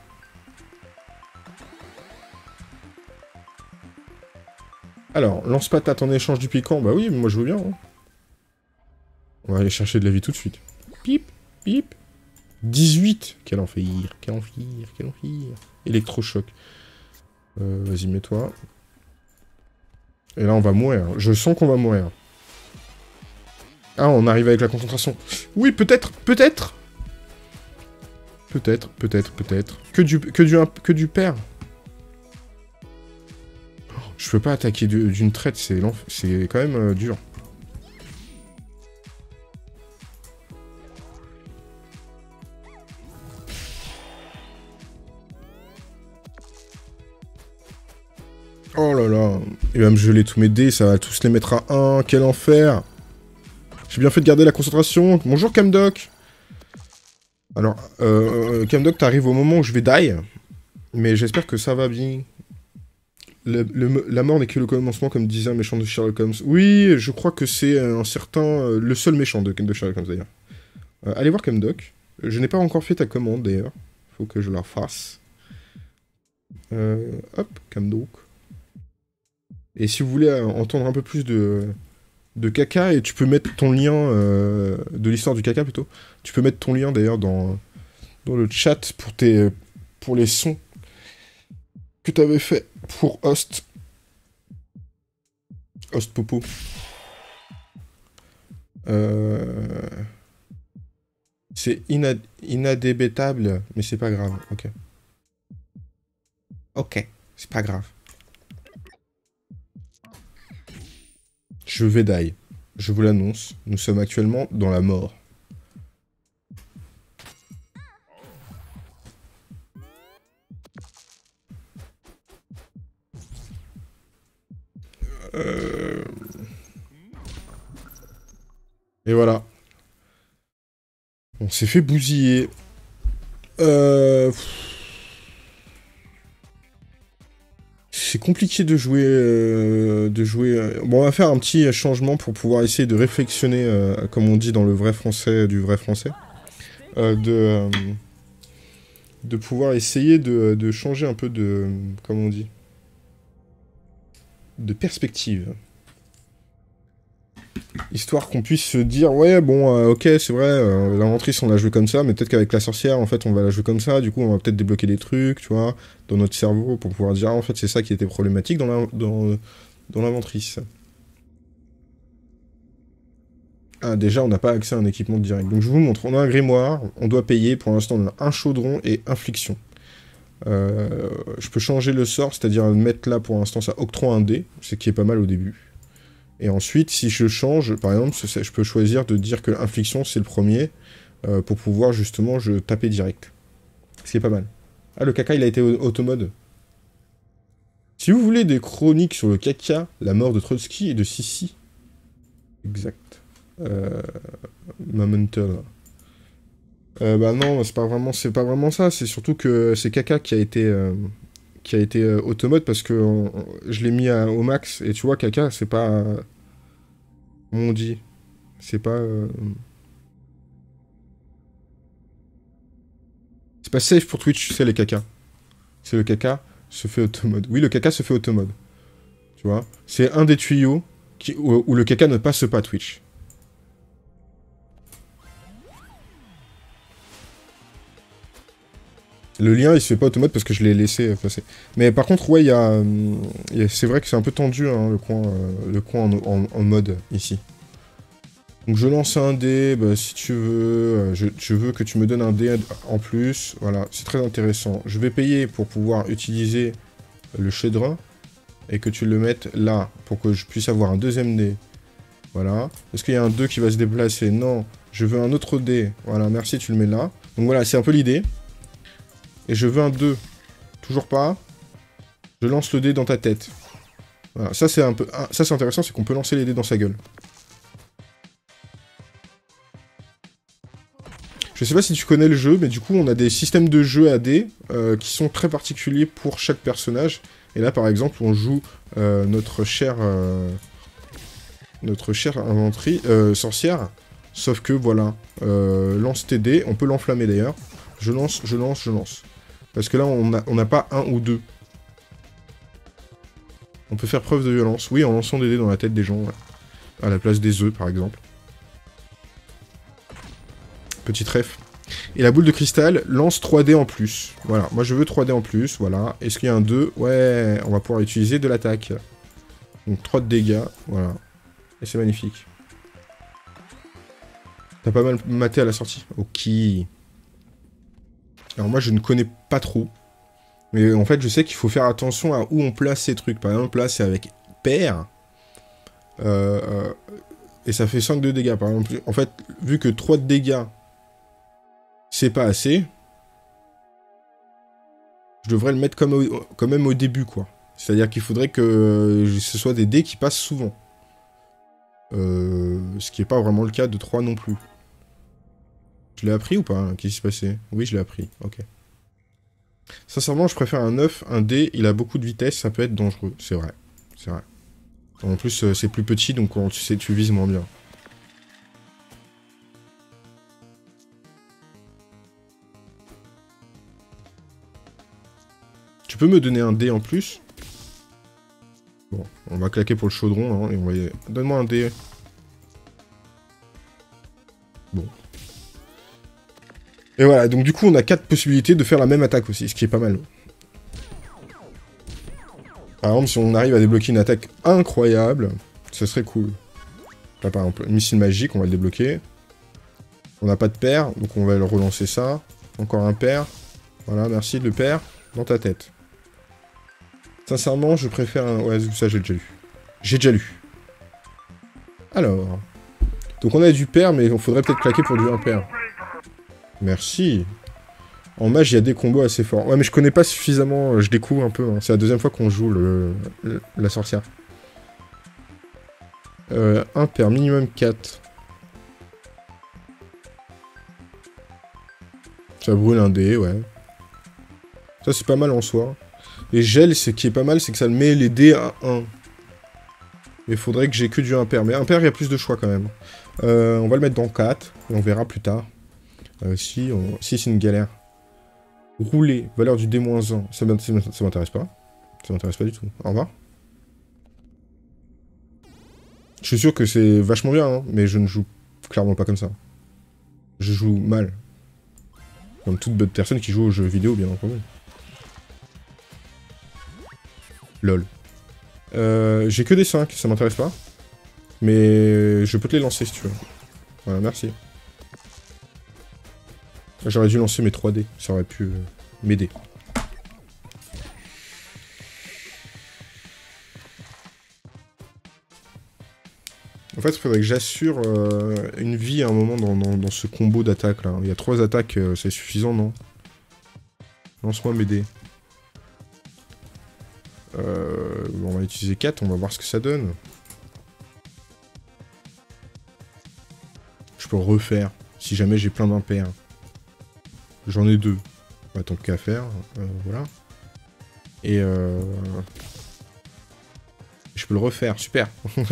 Alors, lance-patate en échange du piquant, bah oui, moi je veux bien. Hein. On va aller chercher de la vie tout de suite. Pip, pip. 18. Quel enfer, quel enfer, quel enfer. Électrochoc. Vas-y, mets-toi. Et là, on va mourir. Je sens qu'on va mourir. Ah, on arrive avec la concentration. Oui, peut-être, peut-être. Peut-être, peut-être, peut-être. Que du père. Je peux pas attaquer d'une traite, c'est quand même dur. Oh là là, il va me geler tous mes dés, ça va tous les mettre à 1, quel enfer. J'ai bien fait de garder la concentration. Bonjour Camdoc. Alors, Camdoc, t'arrives au moment où je vais die, mais j'espère que ça va bien. La mort n'est que le commencement, comme disait un méchant de Sherlock Holmes. Oui, je crois que c'est un certain... le seul méchant de Sherlock Holmes, d'ailleurs. Allez voir Camdoc. Je n'ai pas encore fait ta commande, d'ailleurs. Faut que je la fasse. Hop, Camdoc. Et si vous voulez entendre un peu plus de caca, et tu peux mettre ton lien... de l'histoire du caca, plutôt. Tu peux mettre ton lien, d'ailleurs, dans le chat pour les sons que t'avais fait pour Host. Host Popo. C'est inadébétable, mais c'est pas grave. Ok. Ok, c'est pas grave. Je vais die. Je vous l'annonce. Nous sommes actuellement dans la mort. Et voilà. On s'est fait bousiller. C'est compliqué de jouer... Bon, on va faire un petit changement pour pouvoir essayer de réflexionner, comme on dit dans le vrai français, du vrai français. De pouvoir essayer de changer un peu de... Comment on dit ? De perspective. Histoire qu'on puisse se dire, ouais, bon, ok, c'est vrai, l'inventrice, on l'a joué comme ça, mais peut-être qu'avec la sorcière, en fait, on va la jouer comme ça, du coup, on va peut-être débloquer des trucs, tu vois, dans notre cerveau, pour pouvoir dire, ah, en fait, c'est ça qui était problématique dans l'inventrice. Ah, déjà, on n'a pas accès à un équipement direct. Donc, je vous montre, on a un grimoire, on doit payer, pour l'instant, on a un chaudron et infliction. Je peux changer le sort, c'est-à-dire mettre là, pour l'instant, ça octroie un dé, ce qui est pas mal au début. Et ensuite, si je change, par exemple, je peux choisir de dire que l'infliction, c'est le premier, pour pouvoir, justement, je taper direct. Ce qui est pas mal. Ah, le caca, il a été automode. Si vous voulez des chroniques sur le caca, la mort de Trotsky et de Sissi. Exact. Momental. Bah non, c'est pas vraiment ça, c'est surtout que c'est caca qui a été automode parce que je l'ai mis au max, et tu vois, caca, c'est pas... Comment on dit ? C'est pas... C'est pas safe pour Twitch, c'est les caca. C'est le caca se fait automode. Oui, le caca se fait automode. Tu vois ? C'est un des tuyaux où le caca ne passe pas Twitch. Le lien, il se fait pas automate parce que je l'ai laissé passer. Mais par contre, ouais, c'est vrai que c'est un peu tendu, hein, le coin en mode, ici. Donc je lance un dé, bah, si tu veux, je veux que tu me donnes un dé en plus. Voilà, c'est très intéressant. Je vais payer pour pouvoir utiliser le chedrin, et que tu le mettes là, pour que je puisse avoir un deuxième dé. Voilà. Est-ce qu'il y a un 2 qui va se déplacer? Non. Je veux un autre dé. Voilà, merci, tu le mets là. Donc voilà, c'est un peu l'idée. Et je veux un 2. Toujours pas. Je lance le dé dans ta tête. Voilà, ça c'est un peu... ça c'est intéressant, c'est qu'on peut lancer les dés dans sa gueule. Je sais pas si tu connais le jeu, mais du coup on a des systèmes de jeu à dés qui sont très particuliers pour chaque personnage. Et là par exemple on joue notre chère sorcière. Sauf que voilà, lance tes dés, on peut l'enflammer d'ailleurs. Je lance, je lance, je lance. Parce que là, on n'a pas un ou deux. On peut faire preuve de violence. Oui, en lançant des dés dans la tête des gens. Ouais. À la place des œufs, par exemple. Petit trèfle. Et la boule de cristal lance 3 dés en plus. Voilà, moi je veux 3 dés en plus. Voilà. Est-ce qu'il y a un 2? Ouais, on va pouvoir utiliser de l'attaque. Donc 3 de dégâts. Voilà. Et c'est magnifique. T'as pas mal maté à la sortie. Ok. Alors moi je ne connais pas trop. Mais en fait, je sais qu'il faut faire attention à où on place ces trucs. Par exemple, là, c'est avec paire. Et ça fait 5 de dégâts, par exemple. En fait, vu que 3 de dégâts, c'est pas assez, je devrais le mettre quand même au début, quoi. C'est-à-dire qu'il faudrait que ce soit des dés qui passent souvent. Ce qui n'est pas vraiment le cas de 3 non plus. Je l'ai appris ou pas? Qu'est-ce qui s'est passé? Oui, je l'ai appris, ok. Sincèrement, je préfère un 9, un dé, il a beaucoup de vitesse, ça peut être dangereux, c'est vrai. C'est vrai. En plus, c'est plus petit, donc tu sais, tu vises moins bien. Tu peux me donner un dé en plus? Bon, on va claquer pour le chaudron, hein, et on va... Donne-moi un dé. Bon. Et voilà, donc du coup, on a 4 possibilités de faire la même attaque aussi, ce qui est pas mal. Par exemple, si on arrive à débloquer une attaque incroyable, ce serait cool. Là, par exemple, missile magique, on va le débloquer. On n'a pas de paire, donc on va le relancer ça. Encore un paire. Voilà, merci, le paire dans ta tête. Sincèrement, je préfère un... Ouais, ça, j'ai déjà lu. J'ai déjà lu. Alors... Donc on a du paire, mais il faudrait peut-être claquer pour du impair. Merci. En mage, il y a des combos assez forts. Ouais, mais je connais pas suffisamment, je découvre un peu. Hein. C'est la deuxième fois qu'on joue la sorcière. Impair, minimum 4. Ça brûle un dé, ouais. Ça, c'est pas mal en soi. Et gel, ce qui est pas mal, c'est que ça met les dés à 1. Il faudrait que j'ai que du impair. Mais impair, il y a plus de choix quand même. On va le mettre dans 4. Et on verra plus tard. Si c'est une galère. Rouler, valeur du D-1. Ça m'intéresse pas. Ça m'intéresse pas du tout. Au revoir. Je suis sûr que c'est vachement bien, hein, mais je ne joue clairement pas comme ça. Je joue mal. Comme toute bonne personne qui joue aux jeux vidéo, bien entendu. Lol. J'ai que des 5, ça m'intéresse pas. Mais je peux te les lancer si tu veux. Voilà, merci. J'aurais dû lancer mes 3D, ça aurait pu m'aider. En fait, il faudrait que j'assure une vie à un moment dans ce combo d'attaques là. Il y a 3 attaques, c'est suffisant, non? Lance-moi mes dés. On va utiliser 4, on va voir ce que ça donne. Je peux refaire, si jamais j'ai plein d'impairs. J'en ai 2. Bah, tant qu'à faire, voilà. Et je peux le refaire, super.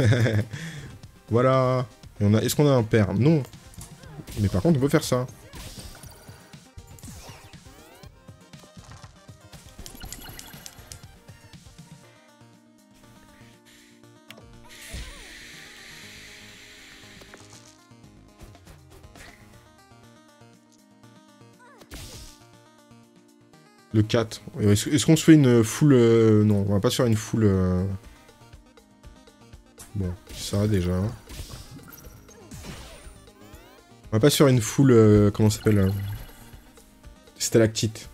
Voilà. Est-ce qu'on a un pair? Non. Mais par contre, on peut faire ça. Le 4. Est-ce qu'on se fait une full... Non, on va pas se faire une full... Bon, ça déjà. On va pas se faire une full... comment ça s'appelle stalactite.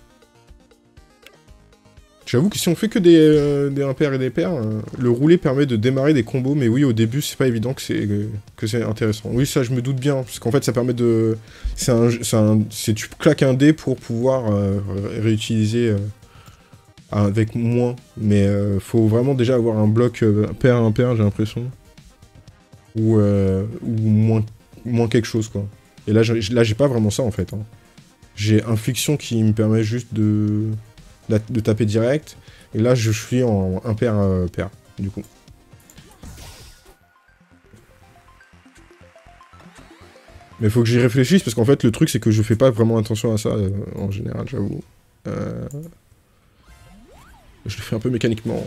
J'avoue que si on fait que des impairs et des pairs, le rouler permet de démarrer des combos, mais oui, au début, c'est pas évident que c'est intéressant. Oui, ça, je me doute bien, parce qu'en fait, ça permet de... tu claques un dé pour pouvoir réutiliser avec moins, mais faut vraiment déjà avoir un bloc pair impair, j'ai l'impression. Ou moins quelque chose, quoi. Et là, j'ai pas vraiment ça, en fait. Hein. J'ai infliction qui me permet juste de taper direct. Et là, je suis en impair-pair, du coup. Mais faut que j'y réfléchisse, parce qu'en fait, le truc, c'est que je fais pas vraiment attention à ça, en général, j'avoue. Je le fais un peu mécaniquement.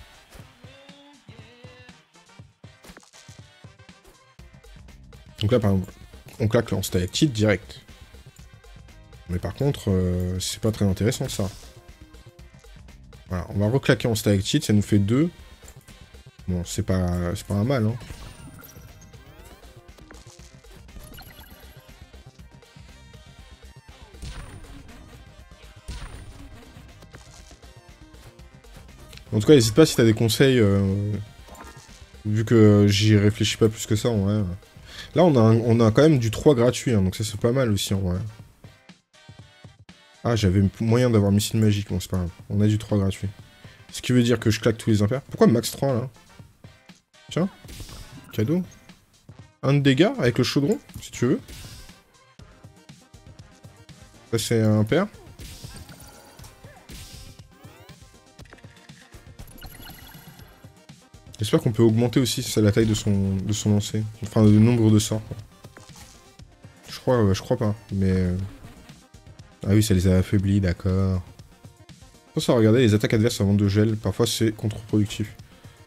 Donc là, par exemple, on claque en stalactite direct. Mais par contre, c'est pas très intéressant, ça. Voilà, on va reclaquer en stalactite, ça nous fait 2. Bon, c'est pas un mal, hein. En tout cas, n'hésite pas si t'as des conseils, vu que j'y réfléchis pas plus que ça, en vrai. Là, on a quand même du 3 gratuit, hein, donc ça c'est pas mal aussi, en vrai. Ah, j'avais moyen d'avoir missile magique, bon c'est pas grave. On a du 3 gratuit. Ce qui veut dire que je claque tous les impairs. Pourquoi max 3, là? Tiens. Cadeau. 1 de dégâts avec le chaudron, si tu veux. Ça c'est un impair. J'espère qu'on peut augmenter aussi la taille de son lancer. Enfin, le nombre de sorts. Je crois pas, mais... Ah oui, ça les a affaiblis, d'accord. Faut ça, regarder les attaques adverses avant de gel. Parfois, c'est contre-productif.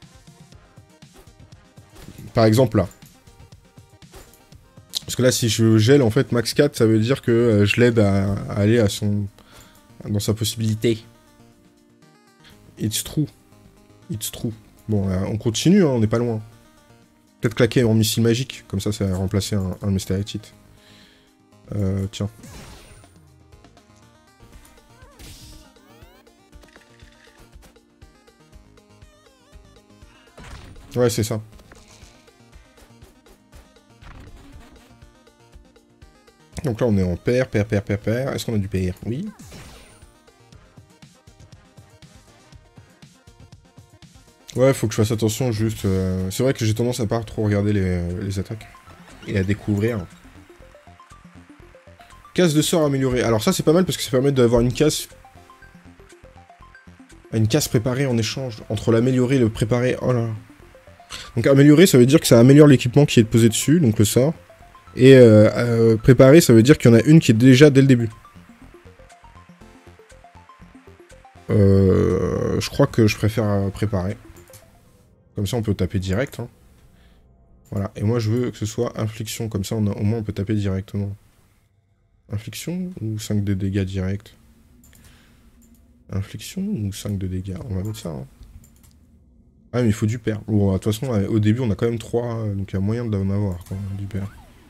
Par exemple, là. Parce que là, si je gèle, en fait, max 4, ça veut dire que je l'aide à aller à son... dans sa possibilité. It's true. It's true. Bon, on continue, hein, on n'est pas loin. Peut-être claquer en missile magique, comme ça va remplacer un mystériotite. Tiens. Ouais, c'est ça. Donc là, on est en paire. Est-ce qu'on a du pair? Oui. Ouais, faut que je fasse attention, juste... C'est vrai que j'ai tendance à pas trop regarder les attaques. Et à découvrir. Case de sort améliorée. Alors ça, c'est pas mal parce que ça permet d'avoir une case... Une case préparée en échange. Entre l'améliorer et le préparer. Oh là. Donc améliorer, ça veut dire que ça améliore l'équipement qui est posé dessus, donc le sort. Et préparer, ça veut dire qu'il y en a une qui est déjà dès le début. Je crois que je préfère préparer. Comme ça, on peut taper direct. Hein. Voilà. Et moi, je veux que ce soit infliction. Comme ça, au moins, on peut taper directement. Infliction ou 5 de dégâts direct? Infliction ou 5 de dégâts? On va mettre ça. Hein. Ah, mais il faut du pair. Bon, de toute façon, au début, on a quand même 3. Donc, il y a moyen d'en avoir, quoi, du pair.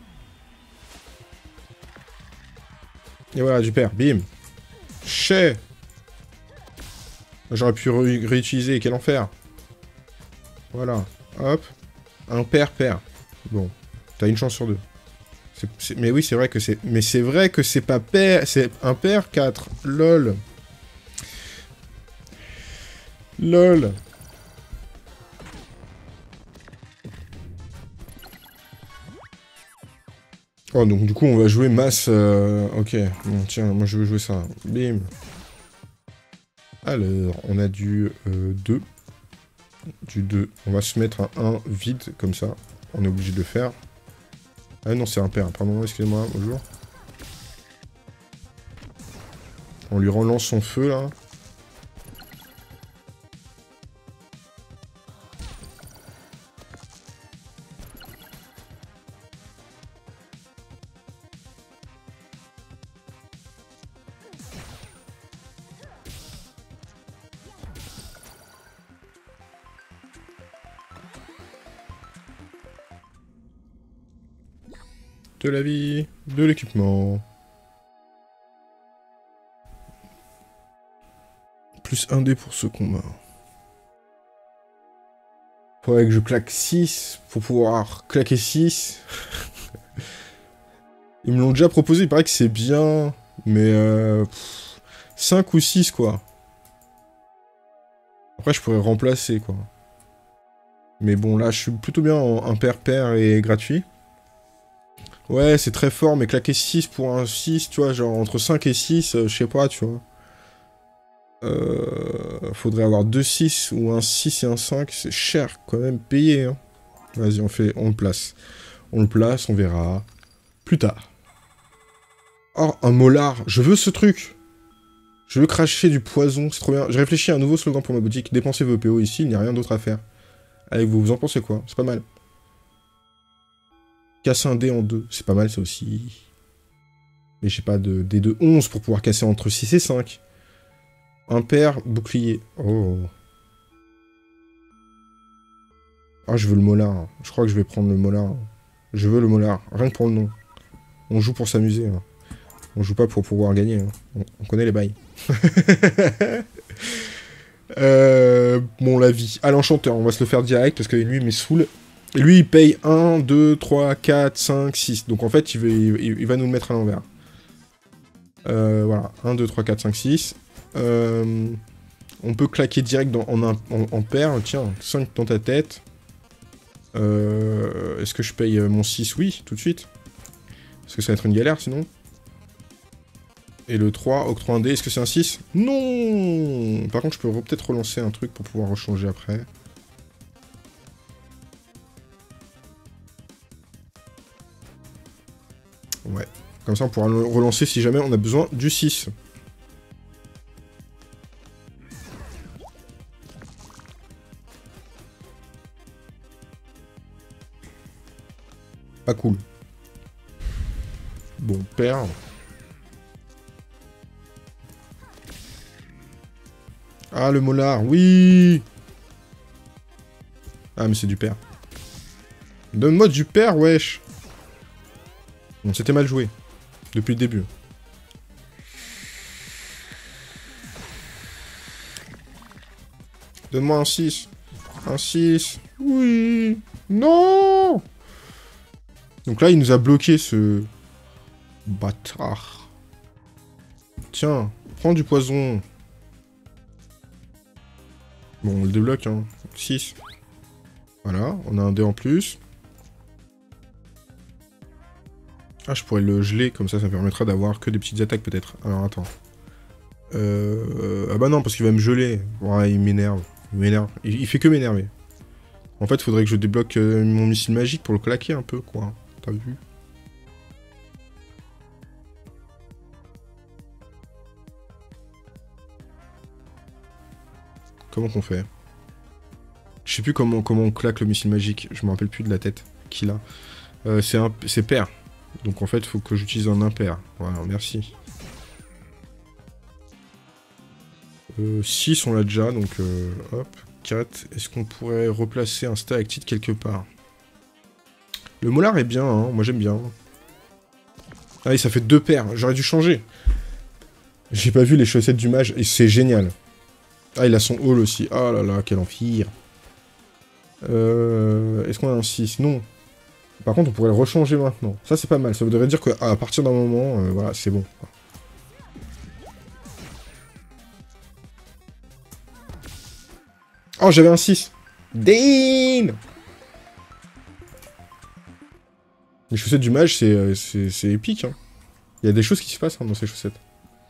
Et voilà, du pair. Bim. Chais. J'aurais pu réutiliser. Quel enfer. Voilà. Hop. Un pair. Bon. T'as une chance sur 2. Mais oui, c'est vrai que c'est... Mais c'est vrai que c'est pas pair... C'est un pair 4. LOL. LOL. Oh, donc du coup, on va jouer masse... Ok. Bon, tiens, moi je veux jouer ça. Bim. Alors, on a du 2. Du 2. On va se mettre un 1 vide, comme ça. On est obligé de le faire. Ah non, c'est un pair. Pardon, excusez-moi. Bonjour. On lui relance son feu, là. De la vie, de l'équipement. Plus 1 dé pour ce combat. Faudrait que je claque 6 pour pouvoir claquer 6. Ils me l'ont déjà proposé, il paraît que c'est bien. Mais 5 ou 6 quoi. Après je pourrais remplacer quoi. Mais bon là je suis plutôt bien en impair et gratuit. Ouais, c'est très fort, mais claquer 6 pour un 6, tu vois, genre entre 5 et 6, je sais pas, tu vois. Faudrait avoir 2 6 ou un 6 et un 5, c'est cher, quand même, payé, hein. Vas-y, on le place. On le place, on verra. Plus tard. Oh, un molar, je veux ce truc. Je veux cracher du poison, c'est trop bien. J'ai réfléchi à un nouveau slogan pour ma boutique. Dépensez vos PO ici, il n'y a rien d'autre à faire. Allez, vous en pensez quoi? C'est pas mal. Casser un dé en 2, c'est pas mal ça aussi. Mais j'ai pas de dé de 11 pour pouvoir casser entre 6 et 5. Impair, bouclier. Oh. Ah, je veux le molar. Je crois que je vais prendre le molar. Je veux le molar, rien que pour le nom. On joue pour s'amuser. Hein. On joue pas pour pouvoir gagner. Hein. On connaît les bails. Bon, la vie. À l'enchanteur, on va se le faire direct parce que lui, il me saoule. Et lui, il paye 1, 2, 3, 4, 5, 6. Donc en fait, il va nous le mettre à l'envers. Voilà, 1, 2, 3, 4, 5, 6. On peut claquer direct en paire. Tiens, 5 dans ta tête. Est-ce que je paye mon 6? Oui, tout de suite. Parce que ça va être une galère sinon. Et le 3, octroi un dé, est-ce que c'est un 6? Non. Par contre, je peux peut-être relancer un truc pour pouvoir rechanger après. Ouais. Comme ça, on pourra le relancer si jamais on a besoin du 6. Pas cool. Bon, père. Ah, le molar, oui. Ah, mais c'est du père. Donne-moi du père, wesh. Bon, c'était mal joué. Depuis le début. Donne-moi un 6. Un 6. Oui. Non. Donc là, il nous a bloqué, ce... bâtard. Tiens, prends du poison. Bon, on le débloque, hein. 6. Voilà, on a un dé en plus. Ah, je pourrais le geler, comme ça me permettra d'avoir que des petites attaques, peut-être. Alors, attends. Ah bah non, parce qu'il va me geler. Ouais, il m'énerve. Il m'énerve. Il fait que m'énerver. En fait, il faudrait que je débloque mon missile magique pour le claquer un peu, quoi. T'as vu? Comment qu'on fait? Je sais plus comment on claque le missile magique. Je me rappelle plus de la tête qu'il a. C'est pair. Donc en fait, il faut que j'utilise un impair. Voilà, merci. 6, on l'a déjà, donc hop. 4. Est-ce qu'on pourrait replacer un stalactite quelque part? Le molar est bien, hein. Moi j'aime bien. Ah oui, ça fait 2 paires. J'aurais dû changer. J'ai pas vu les chaussettes du mage, et c'est génial. Ah, il a son haul aussi. Oh là là, quel enfer. Est-ce qu'on a un 6? Non. Par contre, on pourrait le rechanger maintenant. Ça, c'est pas mal. Ça voudrait dire qu'à partir d'un moment, voilà, c'est bon. Oh, j'avais un 6. Dean. Les chaussettes du mage, c'est épique. Hein. Il y a des choses qui se passent hein, dans ces chaussettes.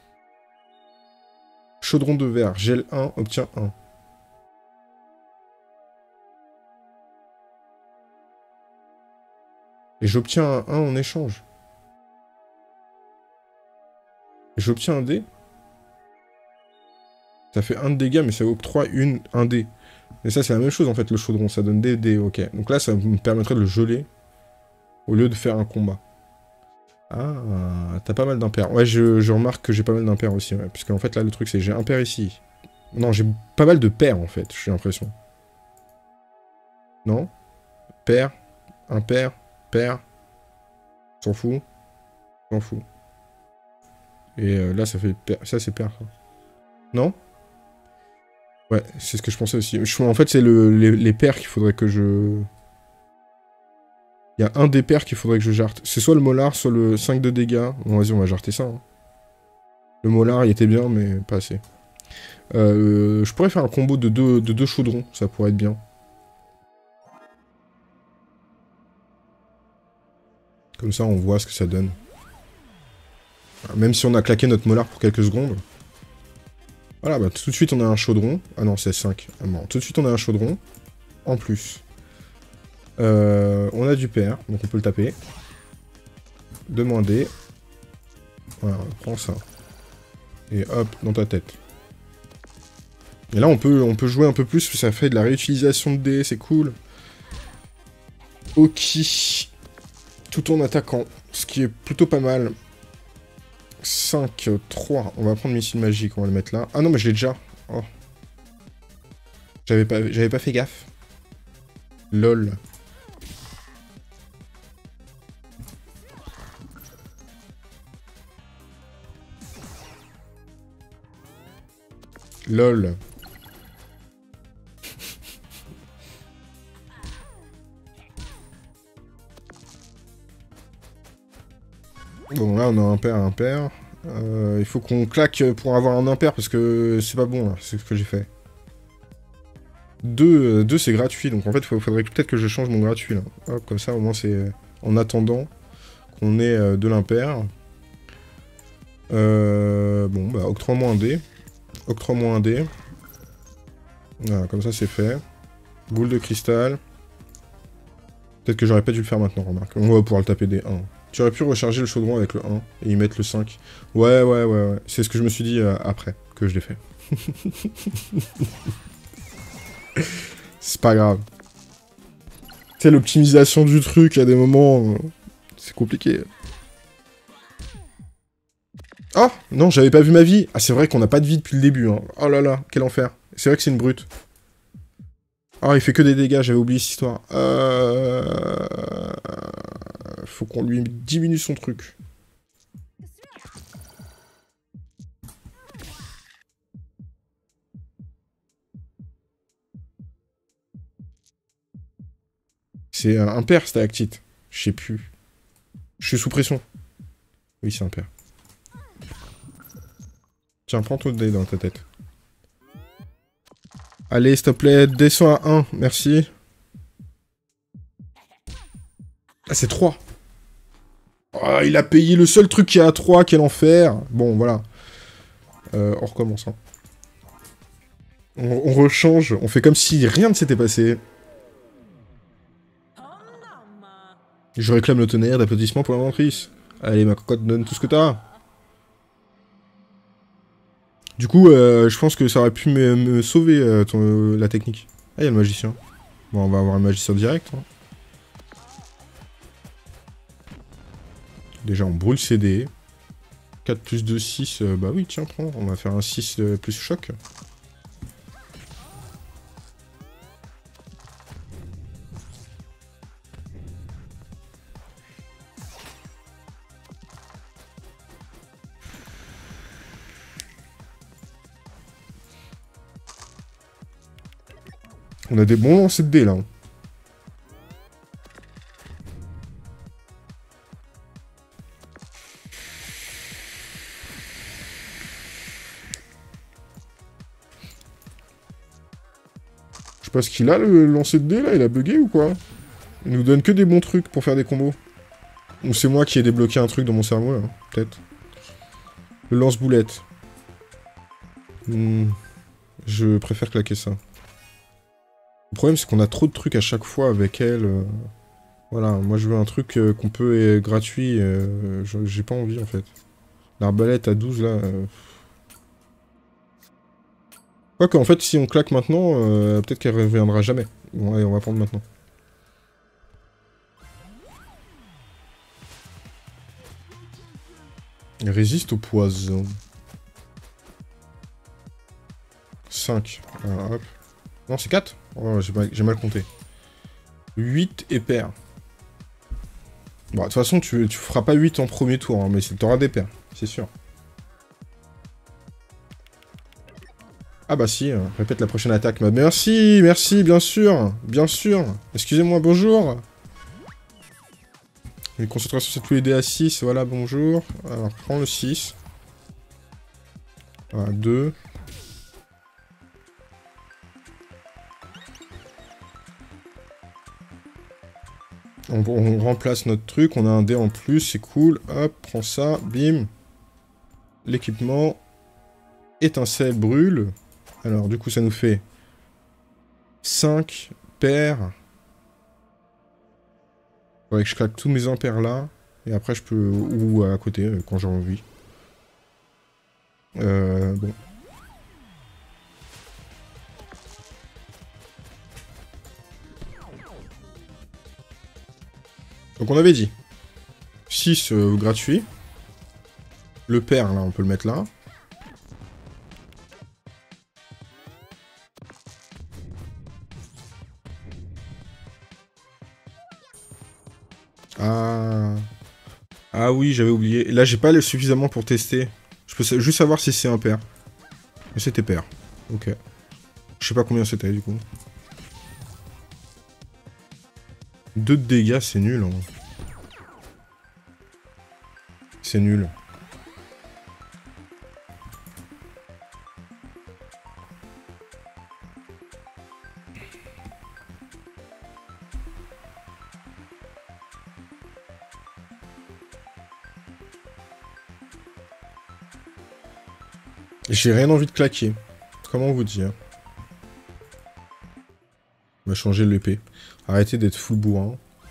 Chaudron de verre. Gel 1, obtient 1. Et j'obtiens un 1 en échange. Et j'obtiens un dé. Ça fait 1 de dégâts, mais ça octroie un dé. Et ça, c'est la même chose, en fait, le chaudron. Ça donne des dés, ok. Donc là, ça me permettrait de le geler. Au lieu de faire un combat. Ah, t'as pas mal d'impairs. Ouais, je remarque que j'ai pas mal d'impairs aussi, ouais. Puisque, en fait, là, le truc, c'est que j'ai un pair ici. Non, j'ai pas mal de paires, en fait, j'ai l'impression. Non? Paire, impair, paire. S'en fout. S'en fout. Et là, ça fait paire. Ça, c'est paire, ça. Non? Ouais, c'est ce que je pensais aussi. En fait, c'est les paires qu'il faudrait que je... Il y a un des paires qu'il faudrait que je jarte. C'est soit le molar, soit le 5 de dégâts. Bon, vas-y, on va jarter ça. Hein. Le molar, il était bien, mais pas assez. Je pourrais faire un combo de deux chaudrons. Ça pourrait être bien. Comme ça, on voit ce que ça donne. Même si on a claqué notre molar pour quelques secondes. Voilà, bah tout de suite, on a un chaudron. Ah non, c'est 5. Ah, bon. Tout de suite, on a un chaudron. En plus. On a du pair, donc on peut le taper. Demander. Voilà, prends ça. Et hop, dans ta tête. Et là, on peut jouer un peu plus, ça fait de la réutilisation de dés, c'est cool. Ok. Tout en attaquant, ce qui est plutôt pas mal. 5, 3. On va prendre missile magique, on va le mettre là. Ah non, mais je l'ai déjà. Oh. J'avais pas fait gaffe. LOL. LOL. Bon, là, on a un pair. Il faut qu'on claque pour avoir un impair, parce que c'est pas bon, là, c'est ce que j'ai fait. 2, c'est gratuit, donc en fait, il faudrait peut-être que je change mon gratuit, là. Hop, comme ça, au moins, c'est en attendant qu'on ait de l'impair. Bon, bah, octroie-moi un dé. Octroie-moi un dé. Voilà, comme ça, c'est fait. Boule de cristal. Peut-être que j'aurais pas dû le faire maintenant, remarque. On va pouvoir le taper des 1. Tu aurais pu recharger le chaudron avec le 1 et y mettre le 5. Ouais. C'est ce que je me suis dit après que je l'ai fait. C'est pas grave. Tu sais, l'optimisation du truc, à des moments, c'est compliqué. Oh non, j'avais pas vu ma vie. Ah, c'est vrai qu'on n'a pas de vie depuis le début. Hein. Oh là là, quel enfer. C'est vrai que c'est une brute. Ah, il fait que des dégâts, j'avais oublié cette histoire. Faut qu'on lui diminue son truc. C'est un pair, stalactite. Je sais plus. Je suis sous pression. Oui, c'est un pair. Tiens, prends ton dé dans ta tête. Allez, s'il te plaît, descends à 1, merci. Ah, c'est 3. Oh, il a payé le seul truc qui est à 3, quel enfer. Bon, voilà. On recommence. Hein. On rechange, on fait comme si rien ne s'était passé. Je réclame le tonnerre d'applaudissements pour la mentrice. Allez, ma cocotte, donne tout ce que t'as. Du coup, je pense que ça aurait pu me sauver, la technique. Ah, il y a le magicien. Bon, on va avoir un magicien direct. Hein. Déjà, on brûle ses dés. 4 plus 2, 6. Bah oui, tiens, prends. On va faire un 6 plus choc. On a des bons lancers de dés, là. Je sais pas ce qu'il a, le lancer de dés, là. Il a bugué ou quoi? Il nous donne que des bons trucs pour faire des combos. Ou c'est moi qui ai débloqué un truc dans mon cerveau, là. Peut-être. Le lance-boulette. Je préfère claquer ça. Le problème, c'est qu'on a trop de trucs à chaque fois avec elle. Voilà, moi je veux un truc qu'on peut gratuit. J'ai pas envie, en fait. L'arbalète à 12, là... Quoique, en fait, si on claque maintenant, peut-être qu'elle reviendra jamais. Bon, allez, on va prendre maintenant. Elle résiste au poison. 5. Voilà, hop. Non, c'est 4. Oh, j'ai mal compté. 8 et pair. Bon, de toute façon, tu feras pas 8 en premier tour, hein, mais t'auras des pairs, c'est sûr. Ah bah si, répète la prochaine attaque. Bah, merci, bien sûr, bien sûr. Excusez-moi, bonjour. Une concentration sur tous les dés à 6, voilà, bonjour. Alors, prends le 6. Voilà, 2. On remplace notre truc, on a un dé en plus, c'est cool. Hop, prends ça, bim. L'équipement. Étincelle brûle. Alors, du coup, ça nous fait 5 paires. Faudrait que je claque tous mes impairs là. Et après, je peux... Ou à côté, quand j'ai envie. Bon. Donc on avait dit 6 gratuit. Le pair, là, on peut le mettre là. Ah... Ah oui, j'avais oublié. Là, j'ai pas suffisamment pour tester. Je peux juste savoir si c'est un pair. Mais c'était pair. Ok. Je sais pas combien c'était, du coup. 2 de dégâts, c'est nul. Hein. C'est nul. J'ai rien envie de claquer. Comment vous dire? On va changer l'épée. Arrêtez d'être full bourrin.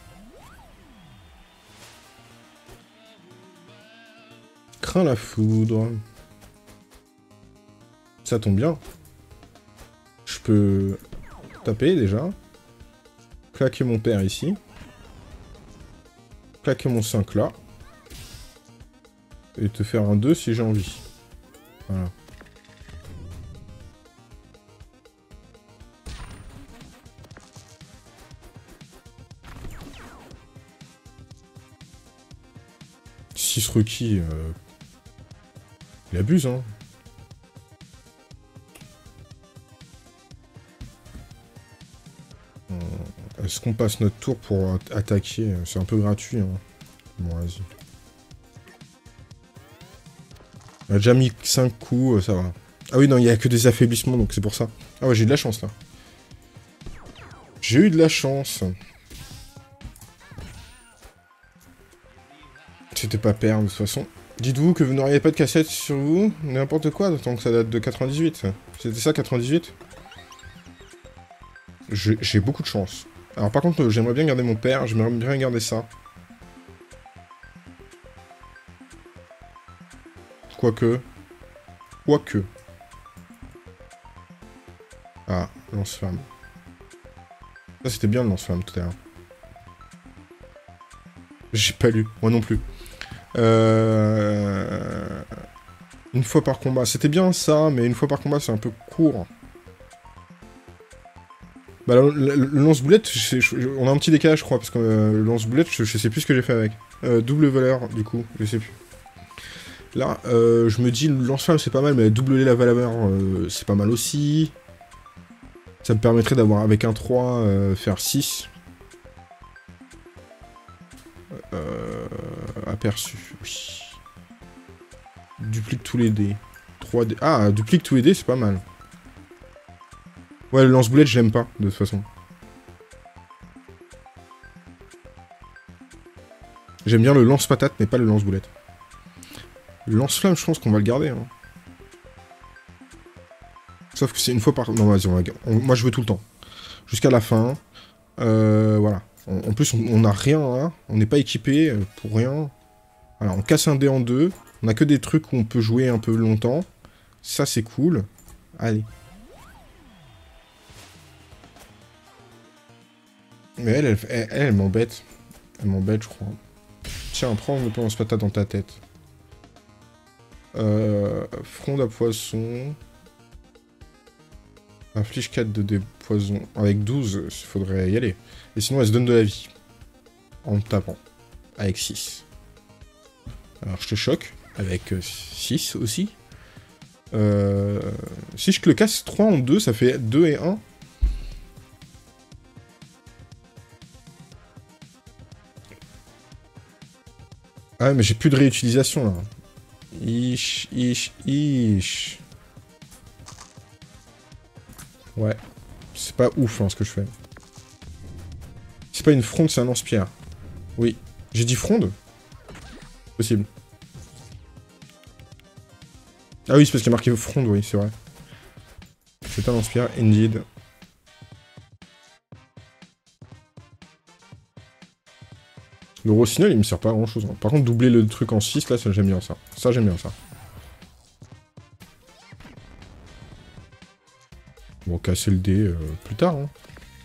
Crains la foudre. Ça tombe bien. Je peux taper déjà. Claquer mon père ici. Claquer mon 5 là. Et te faire un 2 si j'ai envie. Voilà. Requis, il abuse, hein. Est-ce qu'on passe notre tour pour attaquer? C'est un peu gratuit, hein. Bon, vas-y. On a déjà mis 5 coups, ça va. Ah oui, non, il n'y a que des affaiblissements, donc c'est pour ça. Ah ouais, j'ai eu de la chance, là. J'ai eu de la chance. C'était pas perdre, de toute façon. Dites-vous que vous n'auriez pas de cassette sur vous, n'importe quoi, tant que ça date de 98. C'était ça, 98? J'ai beaucoup de chance. Alors par contre, j'aimerais bien garder mon père, j'aimerais bien garder ça. Quoique. Ah, lance-flamme. Ça, c'était bien le lance-flamme tout à l'heure. J'ai pas lu, moi non plus. Une fois par combat. C'était bien ça, mais une fois par combat, c'est un peu court. Bah, le lance-boulette, on a un petit décalage, je crois, parce que le lance-boulette, je sais plus ce que j'ai fait avec. Double valeur, du coup, je sais plus. Là, je me dis, le lance-flamme, c'est pas mal, mais doubler la valeur, c'est pas mal aussi. Ça me permettrait d'avoir, avec un 3, faire 6. Aperçu, oui. Duplique tous les dés. 3 dés. Ah, duplique tous les dés, c'est pas mal. Ouais, le lance-boulette, je l'aime pas, de toute façon. J'aime bien le lance-patate, mais pas le lance-boulette. Le lance-flamme, je pense qu'on va le garder. Hein. Sauf que c'est une fois par... Non, vas-y, moi, je veux tout le temps. Jusqu'à la fin. Voilà. En plus, on n'a rien, hein. On n'est pas équipé pour rien. Voilà, on casse un dé en deux. On a que des trucs où on peut jouer un peu longtemps. Ça, c'est cool. Allez. Mais elle m'embête. Elle m'embête, je crois. Tiens, prends le lance-patate dans ta tête. Fronde à poisson. Inflige 4 de dés poison. Avec 12, il faudrait y aller. Et sinon, elle se donne de la vie. En tapant. Avec 6. Alors, je te choque. Avec 6 aussi. Si je le casse 3 en 2, ça fait 2 et 1. Ah, mais j'ai plus de réutilisation, là. Ish. Ouais. C'est pas ouf, hein, ce que je fais. C'est pas une fronde, c'est un lance-pierre. Oui. J'ai dit fronde? Possible. Ah oui, c'est parce qu'il y a marqué fronde, oui, c'est vrai. C'est un lance-pierre, indeed. Le rossignol, il me sert pas à grand chose. Hein. Par contre, doubler le truc en 6, là, ça j'aime bien ça. Ça, j'aime bien ça. Bon, casser le dé plus tard. Hein.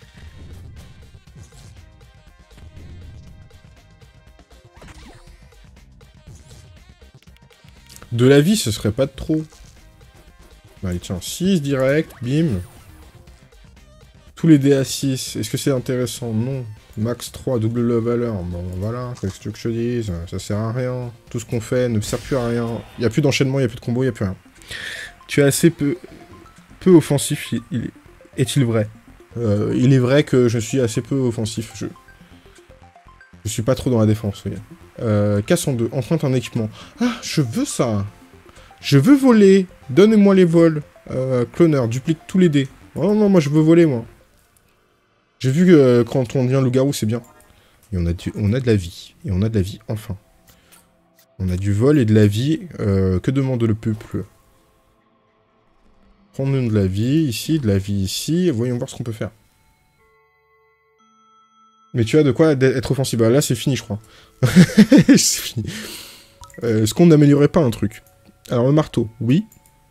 De la vie, ce serait pas de trop. Allez, tiens, 6 direct, bim. Tous les dés à 6. Est-ce que c'est intéressant? Non. Max 3, double la valeur. Bon, voilà, qu'est-ce que tu veux que je te dise? Ça sert à rien. Tout ce qu'on fait ne sert plus à rien. Il n'y a plus d'enchaînement, il n'y a plus de combo, il n'y a plus rien. Tu es assez peu offensif, est-il vrai? Il est vrai que je suis assez peu offensif. Je suis pas trop dans la défense, oui. Casse en deux. Emprunte un équipement. Ah, je veux ça. Je veux voler. Donnez-moi les vols. Cloneur, duplique tous les dés. Oh non, moi je veux voler, moi. J'ai vu que quand on devient loup-garou, c'est bien. Et on a de la vie. Et on a de la vie, enfin. On a du vol et de la vie. Que demande le peuple? Prends-nous de la vie ici, de la vie ici. Voyons voir ce qu'on peut faire. Mais tu as de quoi être offensif. Bah là, c'est fini, je crois. C'est fini. Est-ce qu'on n'améliorerait pas un truc? Alors, le marteau, oui.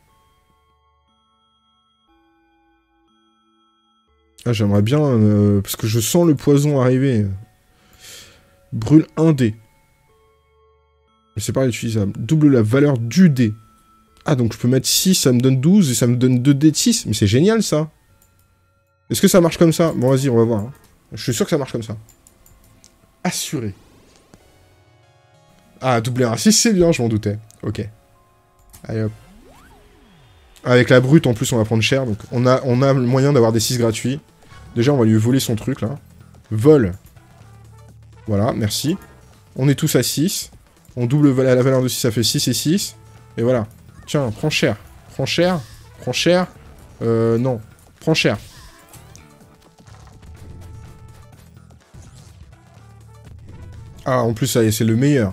Ah, j'aimerais bien... parce que je sens le poison arriver. Brûle un dé. Mais c'est pas utilisable. Double la valeur du dé. Ah, donc je peux mettre 6, ça me donne 12, et ça me donne 2 dés de 6. Mais c'est génial, ça. Est-ce que ça marche comme ça? Bon, vas-y, on va voir. Hein. Je suis sûr que ça marche comme ça. Assuré. Ah, doubler un 6, c'est bien, je m'en doutais. Ok. Allez, hop. Avec la brute, en plus, on va prendre cher. Donc, on a le moyen d'avoir des 6 gratuits. Déjà, on va lui voler son truc, là. Vol. Voilà, merci. On est tous à 6. On double la valeur de 6, ça fait 6 et 6. Et voilà. Tiens, prends cher. Prends cher. Prends cher. Non. Prends cher. Ah, en plus, ça y est, c'est le meilleur.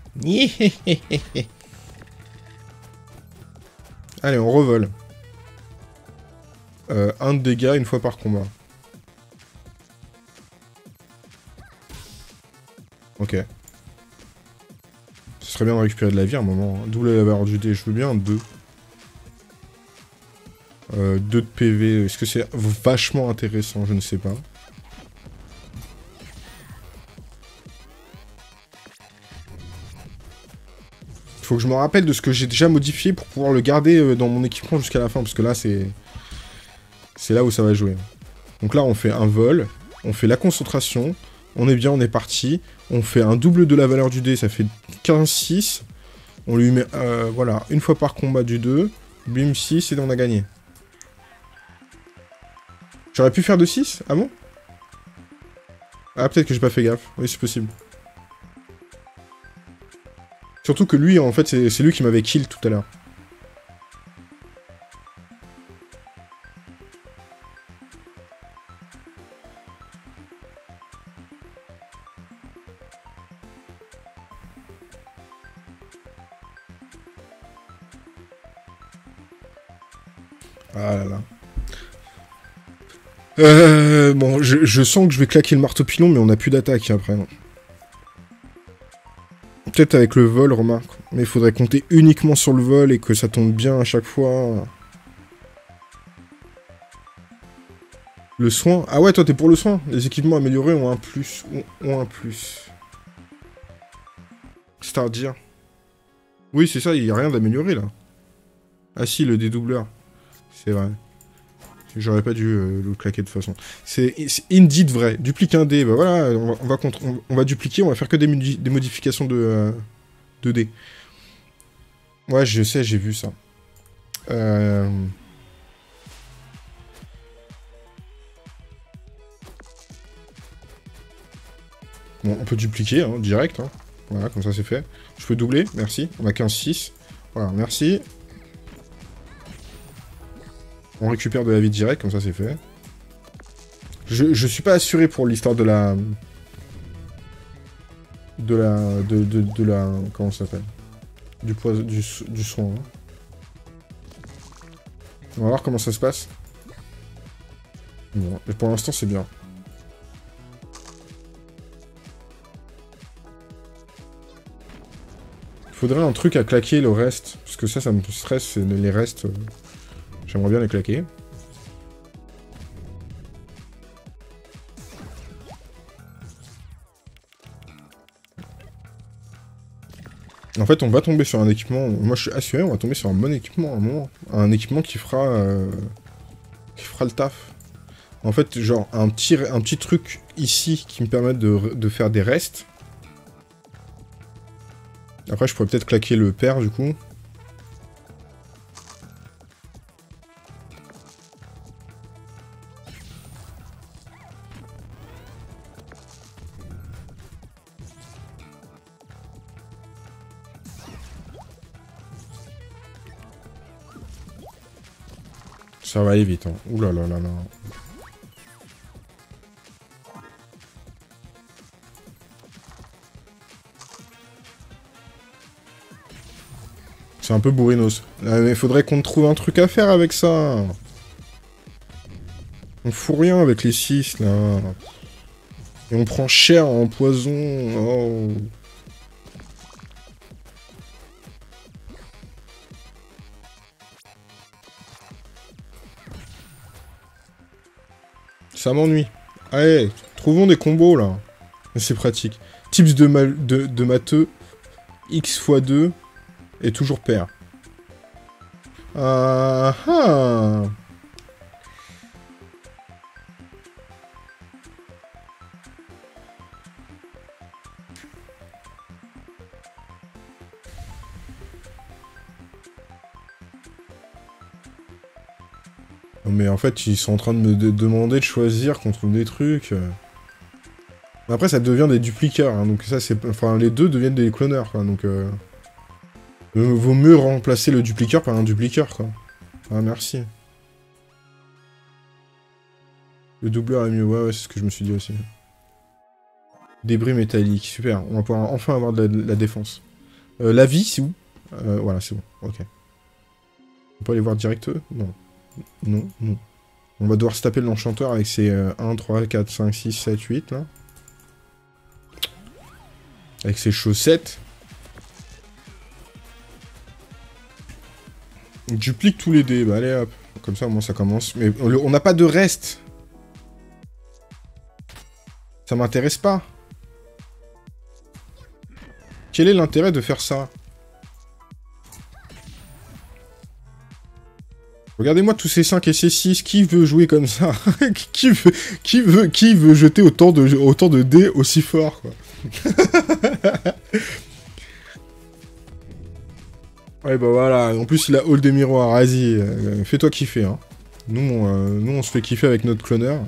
Allez, on revole. 1 de dégâts une fois par combat. Ok. Ce serait bien de récupérer de la vie à un moment. Hein. Double la valeur du dé, je veux bien 2. 2 de PV, est-ce que c'est vachement intéressant? Je ne sais pas. Faut que je me rappelle de ce que j'ai déjà modifié pour pouvoir le garder dans mon équipement jusqu'à la fin, parce que là, c'est là où ça va jouer. Donc là, on fait un vol, on fait la concentration, on est bien, on est parti, on fait un double de la valeur du dé, ça fait 15-6, on lui met, voilà, une fois par combat du 2, bim 6, et on a gagné. J'aurais pu faire de 6? Ah bon? Ah, peut-être que j'ai pas fait gaffe, oui, c'est possible. Surtout que lui, en fait, c'est lui qui m'avait kill tout à l'heure. Ah là là. Bon, je sens que je vais claquer le marteau pilon, mais on n'a plus d'attaque après. Peut-être avec le vol, remarque. Mais il faudrait compter uniquement sur le vol et que ça tombe bien à chaque fois. Le soin. Ah ouais, toi, t'es pour le soin. Les équipements améliorés ont un plus. Ont un plus. C'est-à-dire... Oui, c'est ça, il n'y a rien d'amélioré, là. Ah si, le dédoubleur. C'est vrai. J'aurais pas dû le claquer de toute façon. C'est indeed vrai. Duplique un dé. Bah voilà, on va dupliquer, on va faire que des modifications de dés. Ouais, je sais, j'ai vu ça. Bon, on peut dupliquer, hein, direct. Hein. Voilà, comme ça c'est fait. Je peux doubler, merci. On a 15-6. Voilà, merci. On récupère de la vie direct, comme ça c'est fait. Je suis pas assuré pour l'histoire de la... comment ça s'appelle? Du poison... du soin. Hein. On va voir comment ça se passe. Bon, et pour l'instant c'est bien. Faudrait un truc à claquer le reste. Parce que ça me stresse, les restes... J'aimerais bien les claquer. En fait, on va tomber sur un équipement... Moi, je suis assuré, on va tomber sur un bon équipement à un moment. Un équipement qui fera le taf. En fait, genre, un petit truc ici qui me permet de faire des restes. Après, je pourrais peut-être claquer le père, du coup. Ça va aller vite, hein. Ouh là là là là. C'est un peu bourrinos. Mais faudrait qu'on trouve un truc à faire avec ça. On fout rien avec les 6 là. Et on prend cher en poison. Oh. Ça m'ennuie. Allez, trouvons des combos là. C'est pratique. Tips de matheux. X x 2. Et toujours pair. Ah ah. Mais en fait, ils sont en train de me demander de choisir qu'on trouve des trucs. Après, ça devient des duplicateurs, hein, donc ça, c'est... Enfin, les deux deviennent des cloneurs, quoi, donc... vaut mieux remplacer le duplicateur par un duplicateur, quoi. Ah, merci. Le doubleur est mieux, ouais, c'est ce que je me suis dit aussi. Débris métalliques, super. On va pouvoir enfin avoir de la défense. La vie, c'est où? Voilà, c'est bon, ok. On peut aller voir direct eux? Non. Non, non. On va devoir se taper l'enchanteur avec ses 1, 3, 4, 5, 6, 7, 8, là. Avec ses chaussettes. On duplique tous les dés, bah allez hop. Comme ça, au moins ça commence. Mais on n'a pas de reste. Ça m'intéresse pas. Quel est l'intérêt de faire ça? Regardez-moi tous ces 5 et ces 6, qui veut jouer comme ça? qui veut jeter autant de dés aussi fort, quoi? Ouais, bah voilà, en plus il a Hall des miroirs, vas-y, fais-toi kiffer, hein. Nous, on se fait kiffer avec notre cloneur.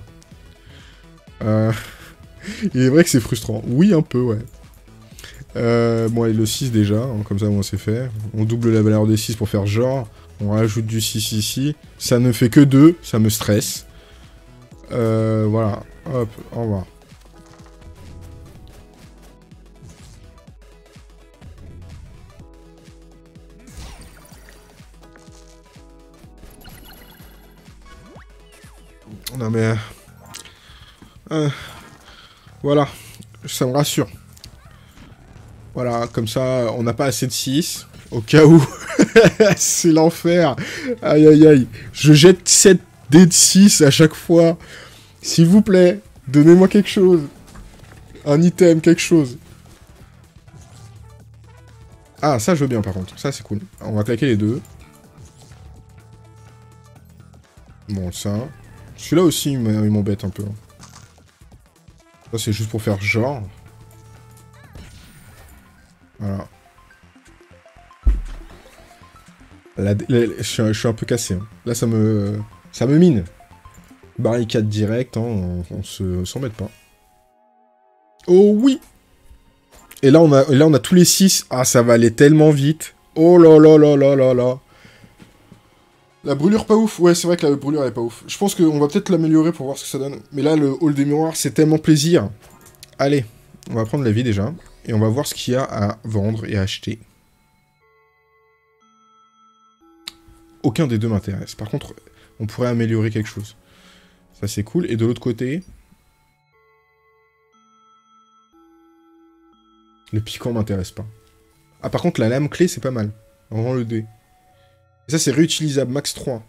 Il est vrai que c'est frustrant. Oui, un peu, ouais. Bon, allez, le 6 déjà, hein, comme ça, moi, c'est fait. On double la valeur des 6 pour faire genre. On rajoute du 6 ici. Ça ne fait que 2, ça me stresse. Voilà. Hop, au revoir. Non mais... voilà. Ça me rassure. Voilà, comme ça, on n'a pas assez de 6. Au cas où... C'est l'enfer. Aïe aïe aïe. Je jette 7 dés de 6 à chaque fois. S'il vous plaît, donnez-moi quelque chose. Un item, quelque chose. Ah, ça je veux bien par contre. Ça c'est cool. On va claquer les deux. Bon, ça. Celui-là aussi, il m'embête un peu. Ça c'est juste pour faire genre. Voilà. Je suis un peu cassé. Hein. Là, ça me mine. Barricade direct, hein, on s'embête pas. Oh oui! Et là, on a tous les 6. Ah, ça va aller tellement vite. Oh là là là là là là. La brûlure pas ouf. Ouais, c'est vrai que la brûlure elle est pas ouf. Je pense qu'on va peut-être l'améliorer pour voir ce que ça donne. Mais là, le hall des miroirs, c'est tellement plaisir. Allez, on va prendre la vie déjà. Et on va voir ce qu'il y a à vendre et à acheter. Aucun des deux m'intéresse. Par contre, on pourrait améliorer quelque chose. Ça, c'est cool. Et de l'autre côté... Le piquant m'intéresse pas. Ah, par contre, la lame clé, c'est pas mal. On rend le dé. Et ça, c'est réutilisable. Max 3.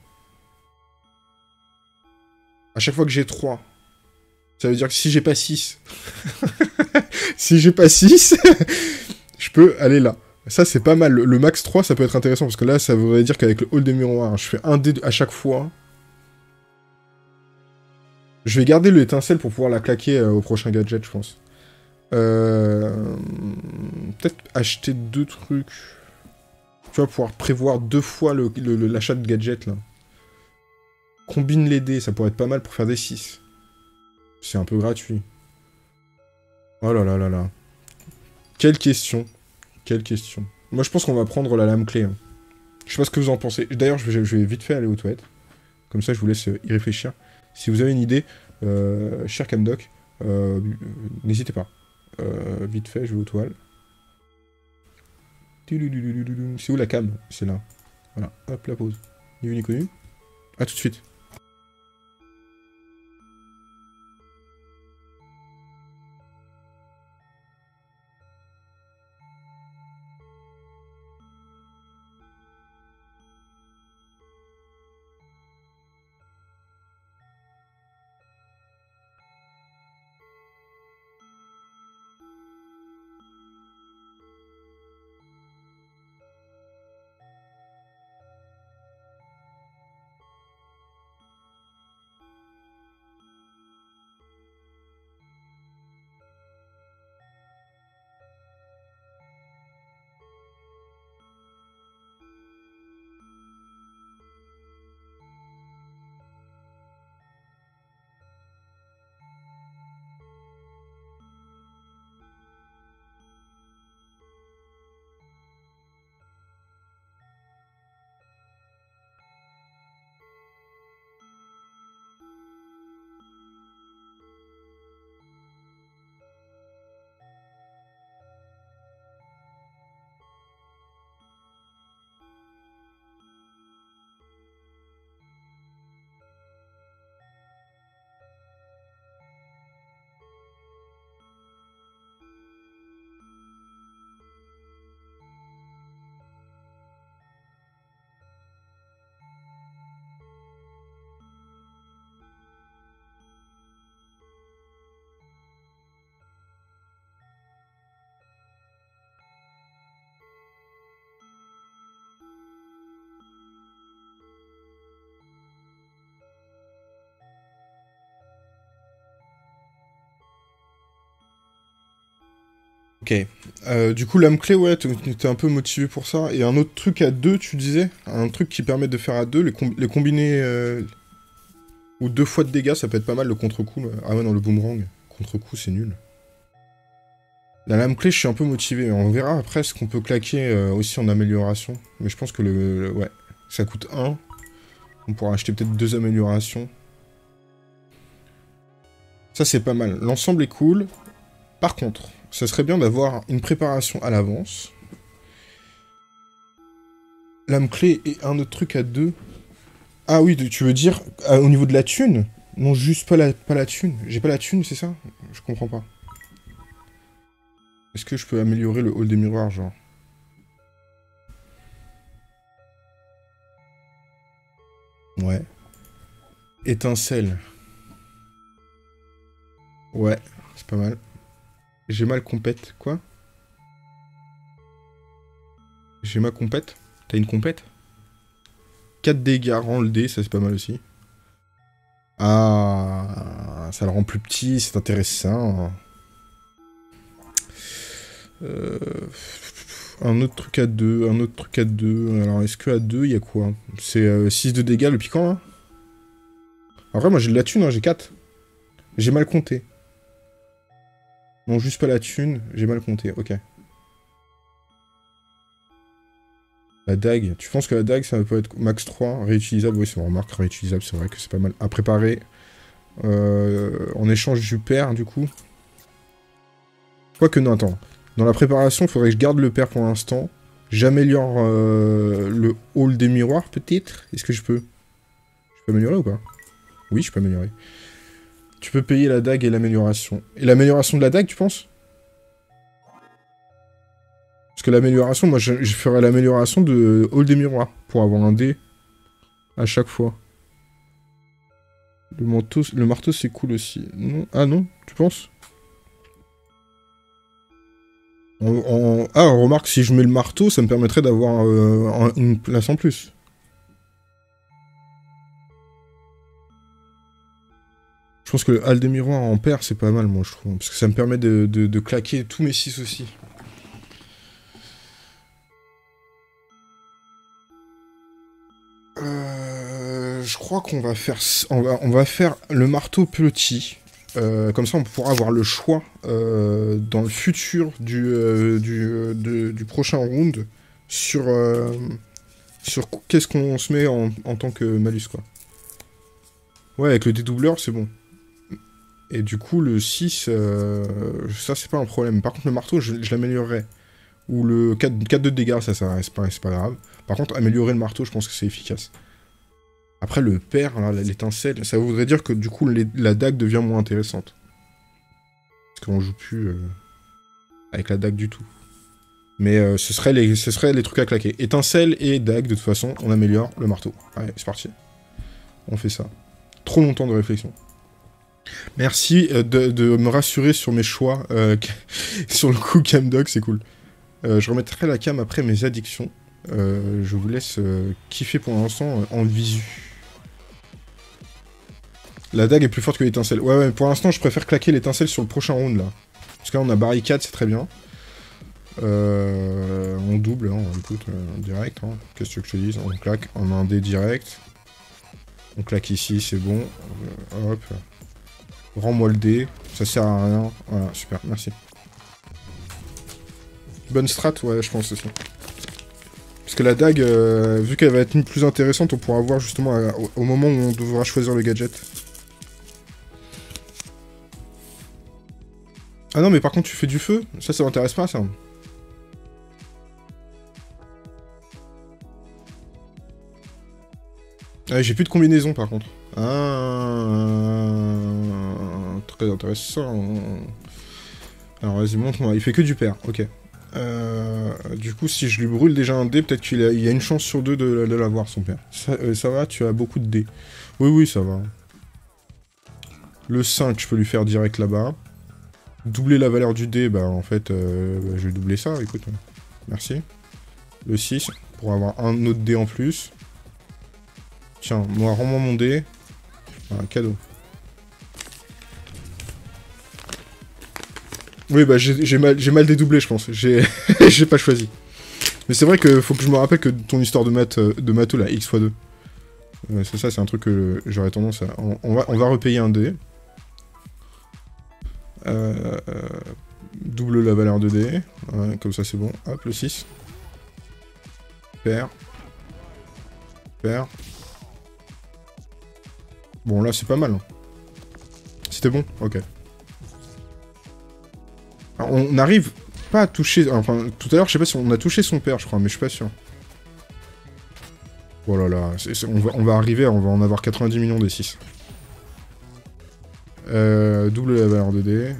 À chaque fois que j'ai 3. Ça veut dire que si j'ai pas 6... si j'ai pas 6... je peux aller là. Ça, c'est pas mal. Le max 3, ça peut être intéressant. Parce que là, ça voudrait dire qu'avec le hall des miroirs, je fais un dé à chaque fois. Je vais garder l'étincelle pour pouvoir la claquer au prochain gadget, je pense. Peut-être acheter 2 trucs. Tu vas pouvoir prévoir 2 fois l'achat de gadget, là. Combine les dés, ça pourrait être pas mal pour faire des 6. C'est un peu gratuit. Oh là là là là. Quelle question. Quelle question. Moi, je pense qu'on va prendre la lame clé. Hein. Je sais pas ce que vous en pensez. D'ailleurs, je vais vite fait aller aux toilettes. Comme ça, je vous laisse y réfléchir. Si vous avez une idée, cher Camdoc, n'hésitez pas. Vite fait, je vais aux toiles. C'est où la cam? C'est là. Voilà, hop, la pause. Ni vu ni connu. A tout de suite. Ok. Du coup, lame clé, ouais, t'es un peu motivé pour ça. Et un autre truc à deux, tu disais? Un truc qui permet de faire à deux, les combiner... ou 2 fois de dégâts, ça peut être pas mal, le contre-coup. Ah ouais, non, le boomerang. Contre-coup, c'est nul. La lame clé, je suis un peu motivé. On verra après ce qu'on peut claquer aussi en amélioration. Mais je pense que ouais, ça coûte 1. On pourra acheter peut-être 2 améliorations. Ça, c'est pas mal. L'ensemble est cool. Par contre, ça serait bien d'avoir une préparation à l'avance. Lame clé et un autre truc à 2. Ah oui, tu veux dire au niveau de la thune? Non, juste pas la thune. J'ai pas la thune, c'est ça? Je comprends pas. Est-ce que je peux améliorer le hall des miroirs, genre? Ouais. Étincelle. Ouais, c'est pas mal. J'ai mal compète. Quoi? J'ai ma compète? T'as une compète? 4 dégâts, rend le dé, ça c'est pas mal aussi. Ah, ça le rend plus petit, c'est intéressant. Un autre truc à 2, un autre truc à 2. Alors, est-ce que à 2, il y a quoi? C'est 6 de dégâts, le piquant, là? En vrai, moi, j'ai de la thune, hein, j'ai 4. J'ai mal compté. Non, juste pas la thune, j'ai mal compté, ok. La dague, tu penses que la dague, ça peut être max 3, réutilisable? Oui, c'est une remarque, réutilisable, c'est vrai que c'est pas mal à préparer. En échange du père, du coup. Quoique, non, attends. Dans la préparation, il faudrait que je garde le père pour l'instant. J'améliore le hall des miroirs, peut-être? Est-ce que je peux? Je peux améliorer ou pas? Oui, je peux améliorer. Tu peux payer la dague et l'amélioration. Et l'amélioration de la dague, tu penses? Parce que l'amélioration, moi, je ferais l'amélioration de hall des miroirs. Pour avoir un dé à chaque fois. Le marteau, c'est cool aussi. Non. Ah non, tu penses? Ah, remarque, si je mets le marteau, ça me permettrait d'avoir une place en plus. Je pense que le hall des miroirs en paire, c'est pas mal, moi, je trouve. Parce que ça me permet de claquer tous mes 6 aussi. Je crois qu'on va faire... On va faire le marteau petit. Comme ça, on pourra avoir le choix dans le futur du prochain round sur qu'est-ce qu'on se met en tant que malus, quoi. Ouais, avec le dédoubleur, c'est bon. Et du coup, le 6, ça, c'est pas un problème. Par contre, le marteau, je l'améliorerais. Ou le 4 de dégâts, ça c'est pas grave. Par contre, améliorer le marteau, je pense que c'est efficace. Après, le père, l'étincelle, ça voudrait dire que du coup, la dague devient moins intéressante. Parce qu'on joue plus avec la dague du tout. Mais ce serait les trucs à claquer. Étincelle et dague, de toute façon, on améliore le marteau. Allez, c'est parti. On fait ça. Trop longtemps de réflexion. Merci de me rassurer sur mes choix. Sur le coup, Camdog, c'est cool. Je remettrai la cam après mes addictions. Je vous laisse kiffer pour l'instant en visu. La dague est plus forte que l'étincelle. Ouais, pour l'instant, je préfère claquer l'étincelle sur le prochain round, là. Parce que là, on a barricade, c'est très bien. On double, hein, écoute, direct. Hein. Qu'est-ce que je te dis? On claque en un dé direct. On claque ici, c'est bon. Hop. Rends-moi le dé. Ça sert à rien. Voilà, super, merci. Bonne strat, ouais, je pense aussi. Parce que la dague, vu qu'elle va être plus intéressante, on pourra voir justement au moment où on devra choisir le gadget. Ah non, mais par contre, tu fais du feu? Ça m'intéresse pas, ça. Ah, j'ai plus de combinaison, par contre. Ah... Très intéressant. Alors, vas-y, montre-moi. Il fait que du pair, ok. Du coup, si je lui brûle déjà un dé, peut-être qu'il y a une chance sur deux de l'avoir, son père. Ça va, tu as beaucoup de dés. Oui, ça va. Le 5, je peux lui faire direct là-bas. Doubler la valeur du dé, bah en fait, je vais doubler ça, écoute. Merci. Le 6, pour avoir un autre dé en plus. Tiens, moi, rends-moi mon dé. Voilà, cadeau. Oui, bah j'ai mal dédoublé, je pense. J'ai pas choisi. Mais c'est vrai que faut que je me rappelle que ton histoire de maths là, x fois 2. C'est ça, c'est un truc que j'aurais tendance à... On va repayer un dé. Double la valeur de dé. Ouais, comme ça, c'est bon. Hop, le 6. Pair. Pair. Bon, là, c'est pas mal. Hein. C'était bon? Ok. Alors, on n'arrive pas à toucher... Enfin, tout à l'heure, je sais pas si on a touché son père, je crois, mais je suis pas sûr. Oh là là, on va arriver, on va en avoir 90 millions des 6. Double la valeur de dé.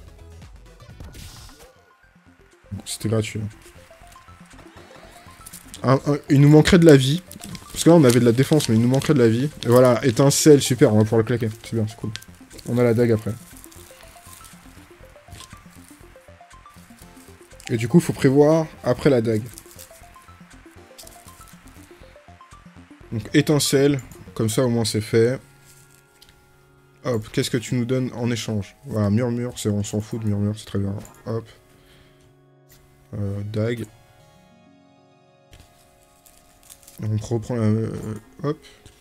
C'était gratuit. Il nous manquerait de la vie. Parce que là, on avait de la défense, mais il nous manquerait de la vie. Et voilà, étincelle, super, on va pouvoir le claquer. C'est bien, c'est cool. On a la dague après. Et du coup, faut prévoir après la dague. Donc, étincelle. Comme ça, au moins, c'est fait. Hop, qu'est-ce que tu nous donnes en échange? Voilà, murmure, on s'en fout de murmure, c'est très bien. Hop. Dague. On reprend la... hop.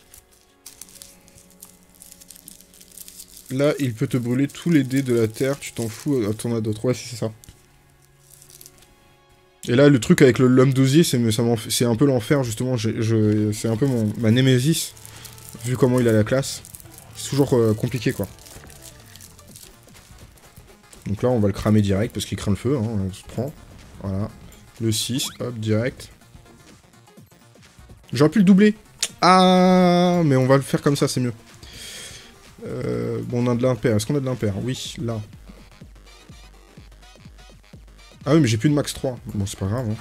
Là, il peut te brûler tous les dés de la terre, tu t'en fous, t'en as d'autres. Ouais, c'est ça. Et là, le truc avec l'homme d'osier, c'est un peu l'enfer, justement. C'est un peu ma némésis, vu comment il a la classe. C'est toujours compliqué, quoi. Donc là, on va le cramer direct, parce qu'il craint le feu, hein, on se prend. Voilà. Le 6, hop, direct. J'aurais pu le doubler. Ah, mais on va le faire comme ça, c'est mieux. Bon, on a de l'impair. Est-ce qu'on a de l'impair? Oui, là. Ah oui, mais j'ai plus de max 3. Bon, c'est pas grave. Hein.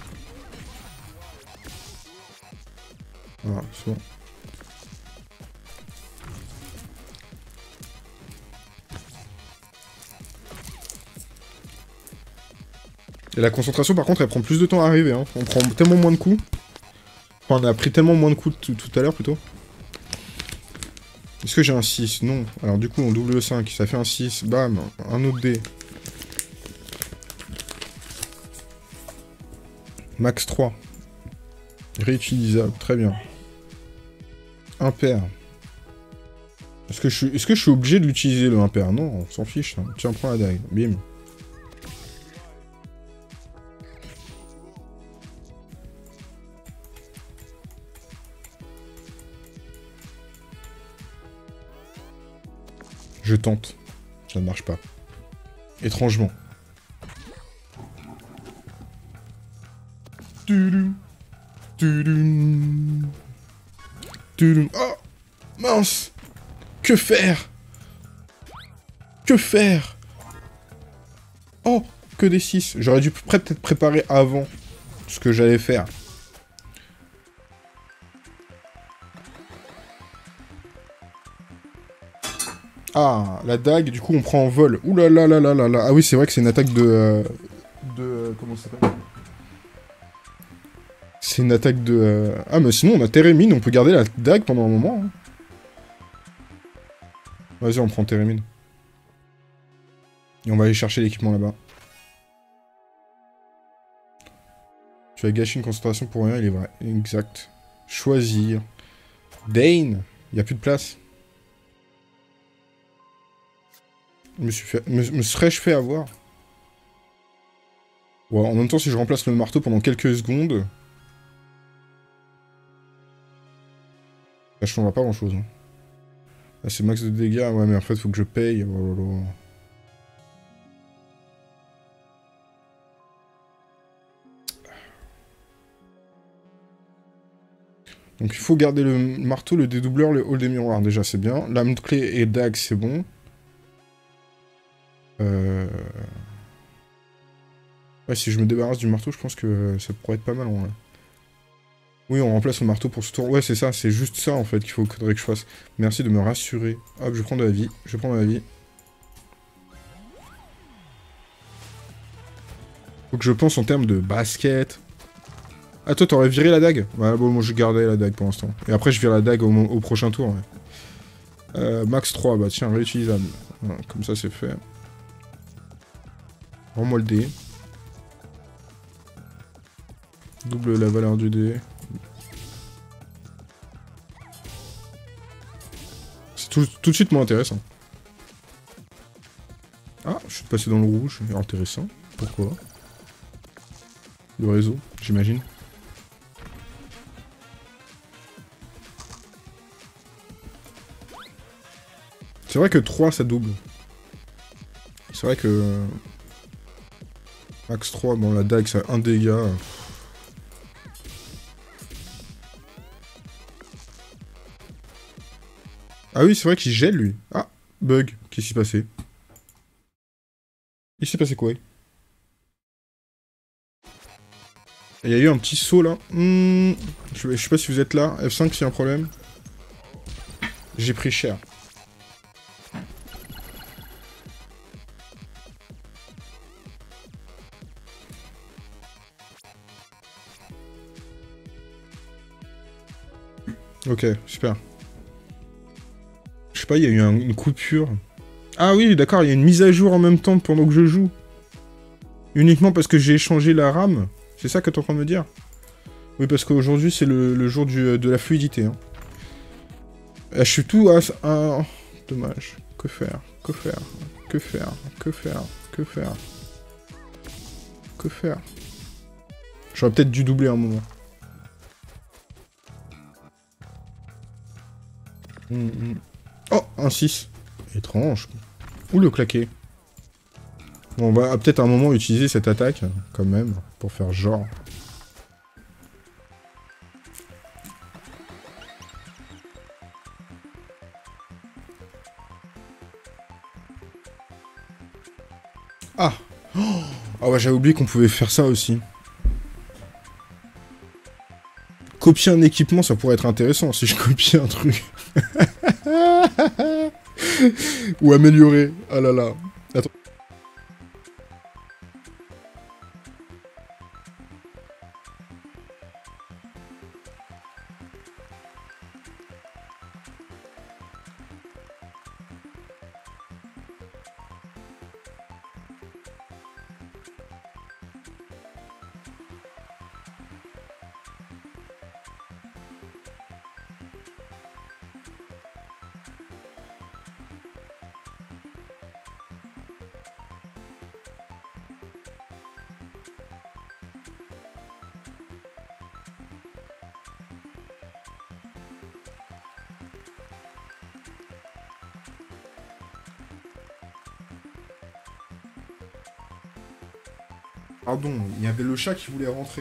Voilà, c'est bon. Et la concentration, par contre, elle prend plus de temps à arriver. Hein. On prend tellement moins de coups. Enfin, on a pris tellement moins de coups tout à l'heure, plutôt. Est-ce que j'ai un 6? Non. Alors, du coup, on double le 5. Ça fait un 6. Bam. Un autre dé. Max 3. Réutilisable. Très bien. Impair. Est-ce que je suis obligé de l'utiliser, le impair? Non, on s'en fiche. Hein. Tiens, prends la dague. Bim. Je tente. Ça ne marche pas. Étrangement. Tudum. Tudum. Tudum. Oh, mince. Que faire? Que faire? Oh, que des 6. J'aurais dû peut-être préparer avant ce que j'allais faire. Ah, la dague, du coup on prend en vol. Ouh là là là là là là. Ah oui, c'est vrai que c'est une attaque de... comment ça s'appelle? C'est une attaque de... Ah, mais sinon on a Térémine, on peut garder la dague pendant un moment. Hein. Vas-y, on prend Térémine. Et on va aller chercher l'équipement là-bas. Tu as gâché une concentration pour rien, il est vrai. Exact. Choisir. Dane. Il n'y a plus de place. Me serais-je fait avoir? Ouais, en même temps, si je remplace le marteau pendant quelques secondes... Ça changera pas grand-chose. Hein. Là, c'est max de dégâts. Ouais, mais en fait, faut que je paye. Oh là là. Donc, il faut garder le marteau, le dédoubleur, le hall des miroirs. Déjà, c'est bien. Lame de clé et dague, c'est bon. Ouais, si je me débarrasse du marteau, je pense que ça pourrait être pas mal. Ouais. Oui, on remplace le marteau pour ce tour. Ouais, c'est ça, c'est juste ça en fait qu'il faudrait que je fasse. Merci de me rassurer. Hop, je prends de la vie. Je prends de la vie. Faut que je pense en termes de basket. Ah, toi, t'aurais viré la dague? Ouais, bon, moi, je gardais la dague pour l'instant. Et après, je vire la dague au prochain tour. Ouais. Max 3, bah tiens, réutilisable. Voilà, comme ça, c'est fait. Rends-moi le dé. Double la valeur du dé. C'est tout de suite moins intéressant. Ah, je suis passé dans le rouge. Intéressant. Pourquoi? Le réseau, j'imagine. C'est vrai que 3, ça double. C'est vrai que... Max 3, bon, la dague, ça a 1 dégât. Ah oui, c'est vrai qu'il gèle, lui. Ah, bug. Qu'est-ce qui s'est passé? Il s'est passé quoi? Il y a eu un petit saut, là. Je sais pas si vous êtes là. F5, s'il y a un problème. J'ai pris cher. Ok, super. Je sais pas, il y a eu une coupure. Ah oui, d'accord, il y a une mise à jour en même temps pendant que je joue. Uniquement parce que j'ai échangé la RAM. C'est ça que t'es en train de me dire? Oui, parce qu'aujourd'hui, c'est le jour de la fluidité. Hein. Je suis tout à... Dommage. Que faire? Que faire? Que faire? Que faire? Que faire? Que faire? J'aurais peut-être dû doubler un moment. Oh, un 6. Étrange. Ou le claquer. Bon, on va peut-être à un moment utiliser cette attaque, quand même, pour faire genre. Ah oh ah ouais, j'avais oublié qu'on pouvait faire ça aussi. Copier un équipement, ça pourrait être intéressant si je copie un truc. Ou améliorer. Ah là là. Attends. Pardon, il y avait le chat qui voulait rentrer.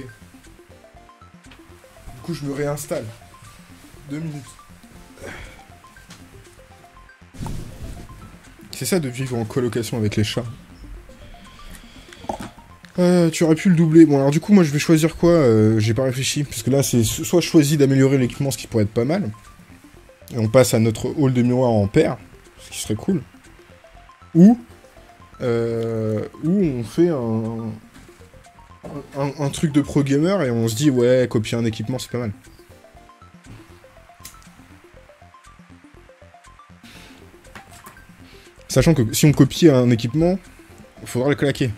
Du coup, je me réinstalle. 2 minutes. C'est ça de vivre en colocation avec les chats. Tu aurais pu le doubler. Bon, alors du coup, moi, je vais choisir quoi. J'ai pas réfléchi. Parce que là, c'est soit je choisis d'améliorer l'équipement, ce qui pourrait être pas mal. Et on passe à notre hall de miroir en paire. Ce qui serait cool. Ou on fait un truc de pro gamer et on se dit, ouais, copier un équipement, c'est pas mal. Sachant que si on copie un équipement, il faudra le claquer.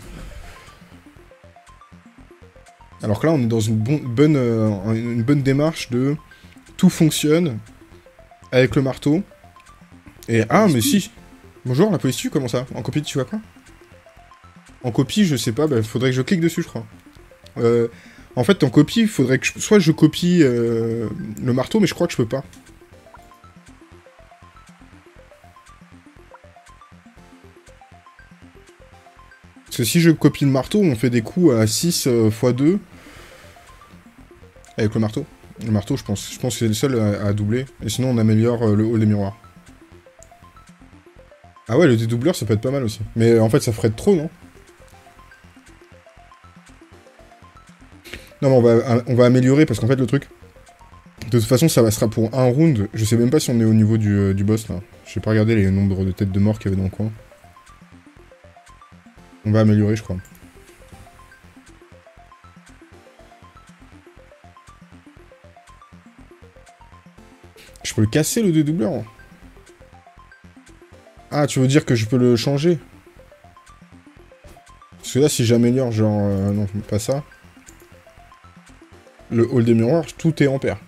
Alors que là, on est dans une bonne démarche de tout fonctionne avec le marteau. Et ah, mais si. Bonjour, la police tue, comment ça? En copie, tu vois quoi? En copie, je sais pas, bah, faudrait que je clique dessus, je crois. En fait, en copie, il faudrait que soit je copie le marteau, mais je crois que je peux pas. Parce que si je copie le marteau, on fait des coups à 6 x 2 avec le marteau. Le marteau, je pense que c'est le seul à doubler. Et sinon, on améliore le hall des miroirs. Ah ouais, le dédoubleur, ça peut être pas mal aussi. Mais en fait, ça ferait trop, non? Non, mais on va améliorer, parce qu'en fait, le truc... De toute façon, ça sera pour un round. Je sais même pas si on est au niveau du boss, là. Je sais pas regarder les nombres de têtes de mort qu'il y avait dans le coin. On va améliorer, je crois. Je peux le casser, le dédoubleur? Ah, tu veux dire que je peux le changer? Parce que là, si j'améliore, genre... non, pas ça. Le hall des miroirs, tout est en paire.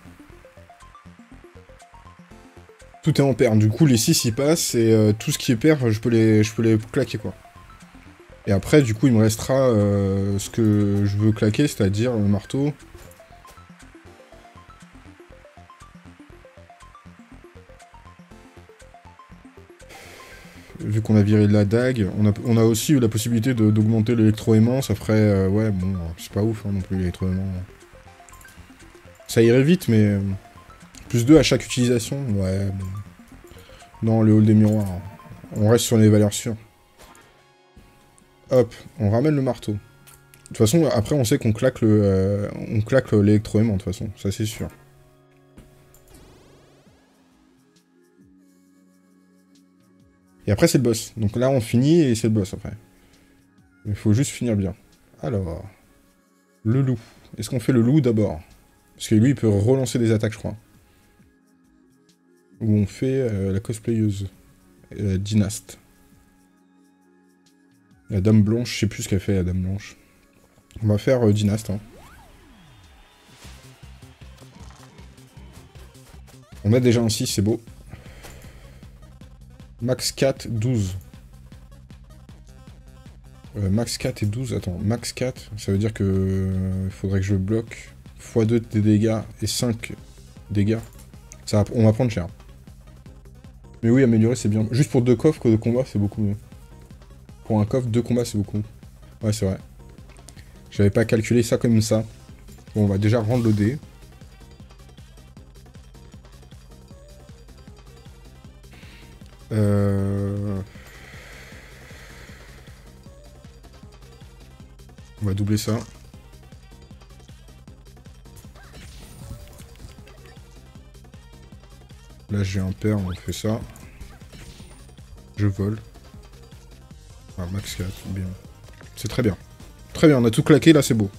Tout est en paire. Du coup, les 6, ils passent, et tout ce qui est paire, je peux les claquer, quoi. Et après, du coup, il me restera ce que je veux claquer, c'est-à-dire le marteau. Vu qu'on a viré de la dague, on a aussi eu la possibilité d'augmenter l'électro-aimant, ça ferait... ouais, bon, c'est pas ouf hein, non plus, l'électro-aimant. Ça irait vite, mais... plus 2 à chaque utilisation, ouais, bon. Non, le hall des miroirs, on reste sur les valeurs sûres. Hop, on ramène le marteau. De toute façon, après, on sait qu'on claque l'électro-aimant, de toute façon, ça c'est sûr. Et après, c'est le boss. Donc là, on finit et c'est le boss après. Il faut juste finir bien. Alors... Le loup. Est-ce qu'on fait le loup d'abord? Parce que lui, il peut relancer des attaques, je crois. Ou on fait la cosplayeuse. La dynaste. La dame blanche, je sais plus ce qu'elle fait, la dame blanche. On va faire dynaste, hein. On a déjà un 6, c'est beau. Max 4, 12. Max 4 et 12, attends, max 4, ça veut dire que il faudrait que je bloque x2 des dégâts et 5 dégâts. Ça, on va prendre cher. Mais oui, améliorer, c'est bien. Juste pour 2 coffres de combat, c'est beaucoup mieux. Pour un coffre, 2 combats, c'est beaucoup. Ouais, c'est vrai. J'avais pas calculé ça comme ça. Bon, on va déjà rendre le dé. On va doubler ça. Là, j'ai un paire, on fait ça. Je vole. Ah, max 4, bien. C'est très bien. Très bien, on a tout claqué, là, c'est beau.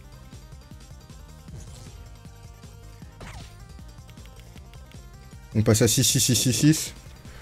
On passe à 6, 6, 6, 6, 6.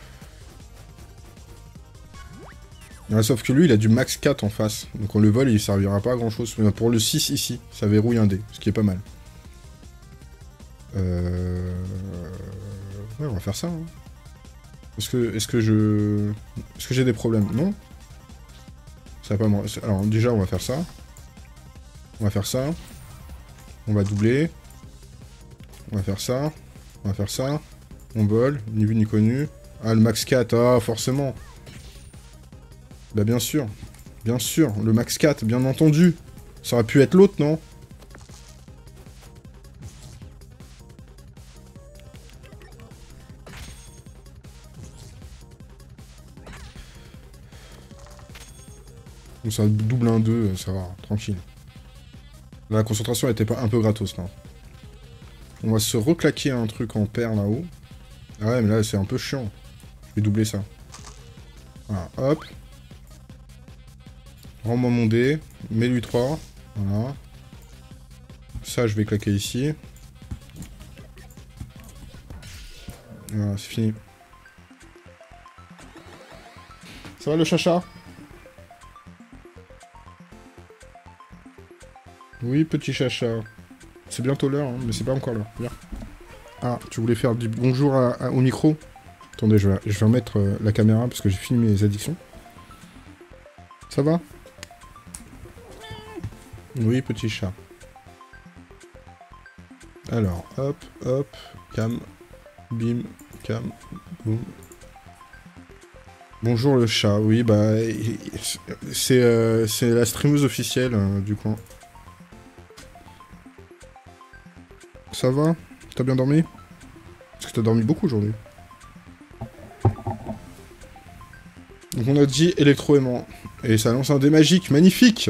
Ouais, sauf que lui, il a du max 4 en face. Donc on le vole et il servira pas à grand chose. Pour le 6 ici, ça verrouille un dé, ce qui est pas mal. Ouais, on va faire ça. Hein. Est-ce que j'ai des problèmes? Non. Ça va pas me... Alors déjà, on va faire ça. On va faire ça. On va doubler. On va faire ça. On va faire ça. On vole, ni vu ni connu. Ah, le max 4, ah, forcément. Bah bien sûr, le max 4, bien entendu. Ça aurait pu être l'autre, non? Bon, ça double un 2, ça va, tranquille. Là, la concentration était pas un peu gratos, là. On va se reclaquer un truc en paire là-haut. Ah ouais, mais là, c'est un peu chiant. Je vais doubler ça. Voilà, hop. Rends-moi mon dé. Mets-lui 3. Voilà. Ça, je vais claquer ici. Voilà, c'est fini. Ça va le chacha? Oui, petit chacha. C'est bientôt l'heure, hein, mais c'est pas encore l'heure. Viens. Ah, tu voulais faire du bonjour au micro? Attendez, je vais remettre la caméra parce que j'ai fini mes addictions. Ça va? Oui, petit chat. Alors, hop, hop, cam, bim, cam, boum. Bonjour le chat, oui, bah... C'est la streameuse officielle du coin. Ça va? T'as bien dormi? Parce que t'as dormi beaucoup aujourd'hui. Donc on a dit électro-aimant. Et ça lance un dé magique, magnifique!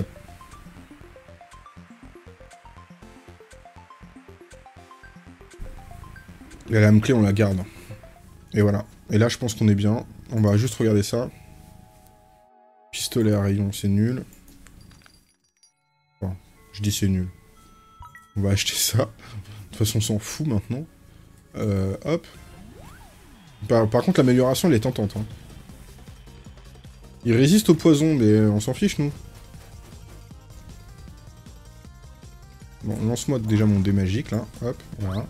La lame clé, on la garde. Et voilà. Et là, je pense qu'on est bien. On va juste regarder ça. Pistolet à rayon, c'est nul. Enfin, je dis c'est nul. On va acheter ça. De toute façon, on s'en fout maintenant. Hop. Par contre, l'amélioration, elle est tentante. Hein. Il résiste au poison, mais on s'en fiche, nous. Bon, lance-moi déjà mon dé magique, là. Hop, voilà.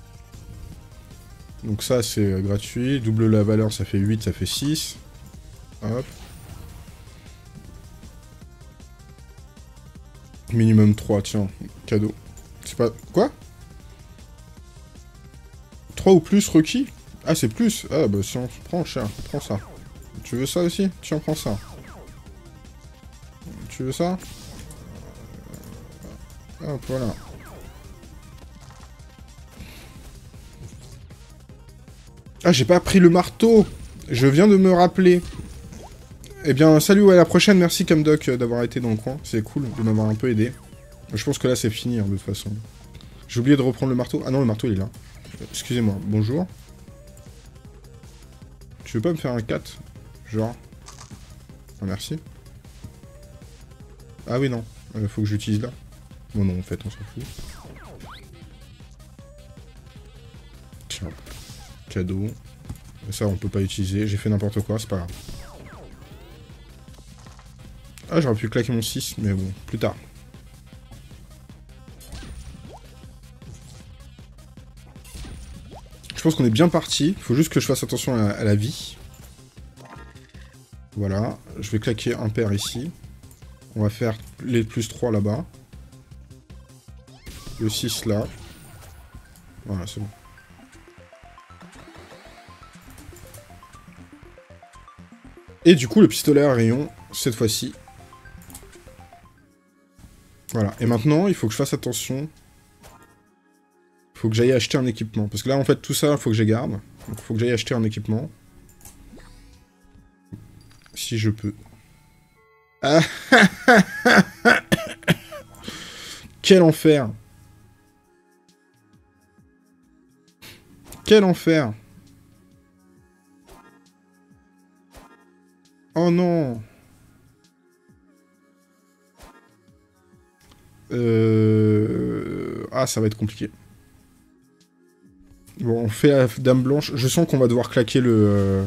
Donc ça, c'est gratuit. Double la valeur, ça fait 8, ça fait 6. Hop. Minimum 3, tiens. Cadeau. C'est pas... Quoi? 3 ou plus requis? Ah, c'est plus. Ah, bah si on prend cher, prends ça. Tu veux ça aussi? Tiens, prends ça. Tu veux ça? Hop, voilà. Ah, j'ai pas pris le marteau! Je viens de me rappeler. Eh bien, salut, à la prochaine. Merci, Camdoc, d'avoir été dans le coin. C'est cool de m'avoir un peu aidé. Je pense que là, c'est fini, hein, de toute façon. J'ai oublié de reprendre le marteau. Ah non, le marteau, il est là. Excusez-moi. Bonjour. Tu veux pas me faire un 4? Genre... Ah, merci. Ah oui, non. Faut que j'utilise là. Bon, non, en fait, on s'en fout. Tiens. Cadeau. Ça, on peut pas utiliser. J'ai fait n'importe quoi, c'est pas grave. Ah, j'aurais pu claquer mon 6, mais bon, plus tard. Je pense qu'on est bien parti. Il faut juste que je fasse attention à la vie. Voilà. Je vais claquer un pair ici. On va faire les plus 3 là-bas. Le 6 là. Voilà, c'est bon. Et du coup, le pistolet à rayon, cette fois-ci. Voilà. Et maintenant, il faut que je fasse attention. Il faut que j'aille acheter un équipement. Parce que là, en fait, tout ça, il faut que je garde. Donc, il faut que j'aille acheter un équipement. Si je peux. Ah. Quel enfer! Quel enfer! Oh non! Ah, ça va être compliqué. Bon, on fait la dame blanche. Je sens qu'on va devoir claquer le...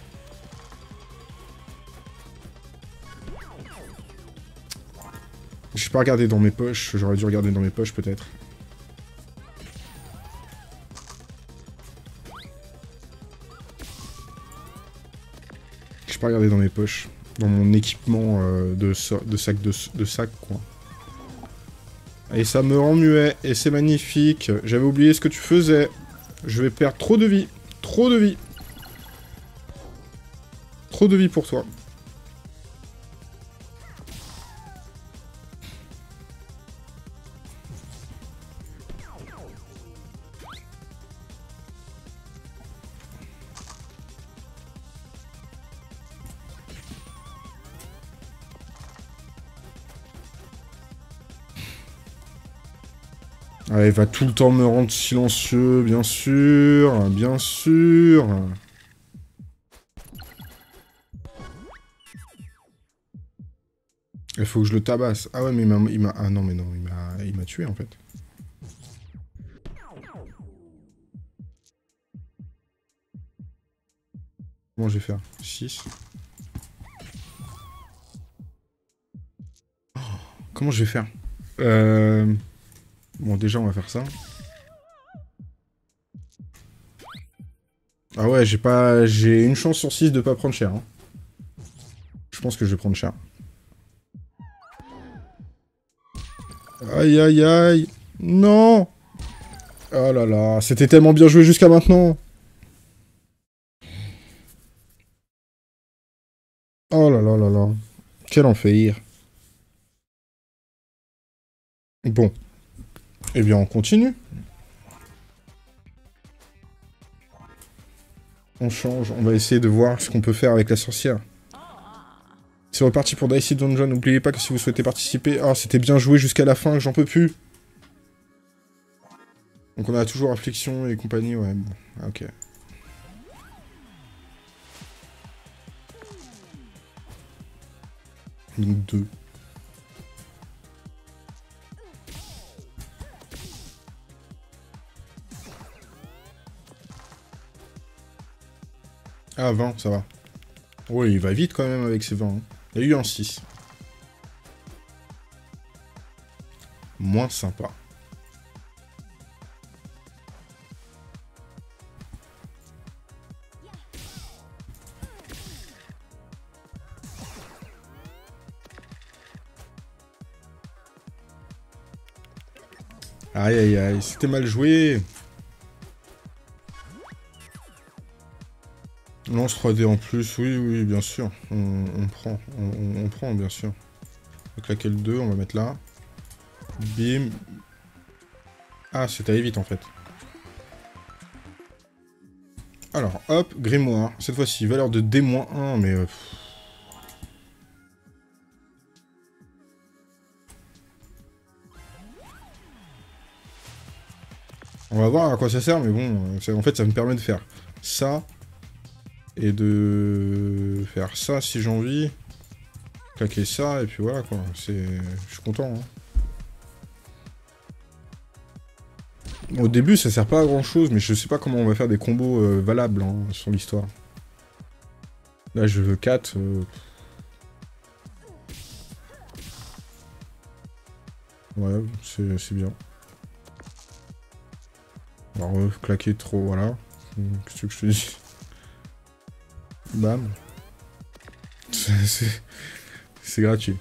Je pas regardé dans mes poches. J'aurais dû regarder dans mes poches, peut-être. J'ai pas regardé dans mes poches. Dans mon équipement de sac, quoi. Et ça me rend muet. Et c'est magnifique. J'avais oublié ce que tu faisais. Je vais perdre trop de vie. Trop de vie. Trop de vie pour toi. Ah, il va tout le temps me rendre silencieux, bien sûr, bien sûr. Il faut que je le tabasse. Ah ouais, mais il m'a... Ah non, mais non, il m'a tué, en fait. Comment je vais faire? 6. Comment je vais faire? Bon, déjà, on va faire ça. Ah ouais, j'ai une chance sur 6 de pas prendre cher. Hein. Je pense que je vais prendre cher. Aïe, aïe, aïe. Non. Oh là là, c'était tellement bien joué jusqu'à maintenant. Oh là là là là. Quel enfer. Bon. Eh bien, on continue. On change. On va essayer de voir ce qu'on peut faire avec la sorcière. C'est reparti pour Dicey Dungeon. N'oubliez pas que si vous souhaitez participer... Ah, c'était bien joué jusqu'à la fin, j'en peux plus. Donc on a toujours Affliction et compagnie, ouais. Bon. Ah, ok. Donc 2. Ah, 20, ça va. Oui, il va vite quand même avec ses 20. Hein. Il y a eu un 6. Moins sympa. Aïe aïe aïe, c'était mal joué. Lance 3D en plus, oui, oui, bien sûr. On prend, on prend, bien sûr. On va claquer le 2, on va mettre là. Bim. Ah, c'est allé vite en fait. Alors, hop, grimoire. Cette fois-ci, valeur de D-1, mais... On va voir à quoi ça sert, mais bon, en fait, ça me permet de faire ça. Et de faire ça si j'ai envie. Claquer ça, et puis voilà, quoi. Je suis content, hein. Au début, ça sert pas à grand chose, mais je sais pas comment on va faire des combos valables hein, sur l'histoire. Là, je veux 4. Ouais, c'est bien. Alors, claquer trop, voilà. Qu'est-ce que je te dis? Bam. C'est gratuit.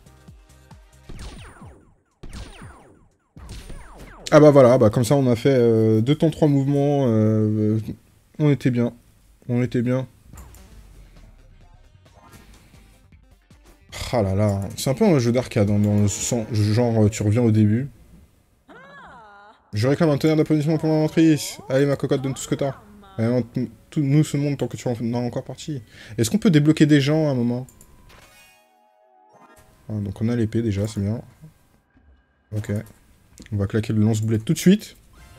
Ah bah voilà, bah comme ça on a fait 2 temps 3 mouvements. On était bien. On était bien. Ah là là. C'est un peu un jeu d'arcade, hein, dans le sens, genre tu reviens au début. Je réclame un tonnerre d'applaudissements pour l'inventrice. Allez ma cocotte, donne tout ce que t'as. Nous ce monde tant que tu en as encore partie. Est-ce qu'on peut débloquer des gens à un moment? Ah, donc on a l'épée déjà, c'est bien. Ok. On va claquer le lance-boulette tout de suite.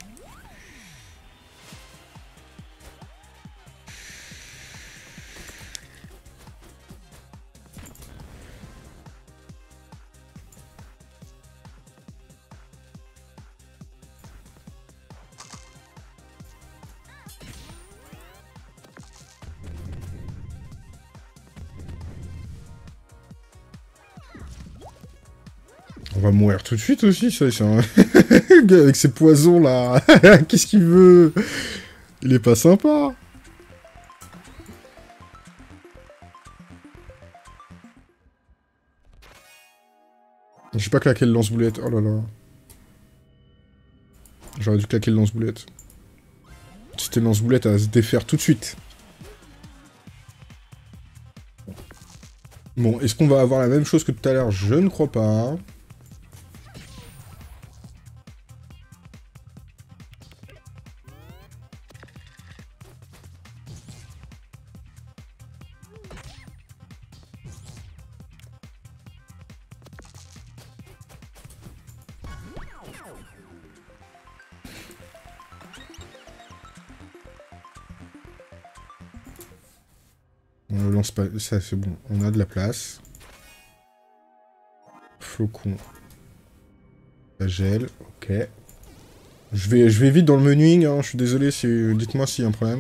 On va mourir tout de suite aussi, ça, c'est un... Avec ces poisons là. Qu'est-ce qu'il veut? Il est pas sympa. J'ai pas claqué le lance-boulette. Oh là là. J'aurais dû claquer le lance-boulette. C'était le lance-boulette à se défaire tout de suite. Bon, est-ce qu'on va avoir la même chose que tout à l'heure? Je ne crois pas. On le lance pas. Ça, c'est bon. On a de la place. Flocon. Ça gèle. Ok. Je vais vite dans le menuing. Hein. Je suis désolé. Si... Dites-moi s'il y a un problème.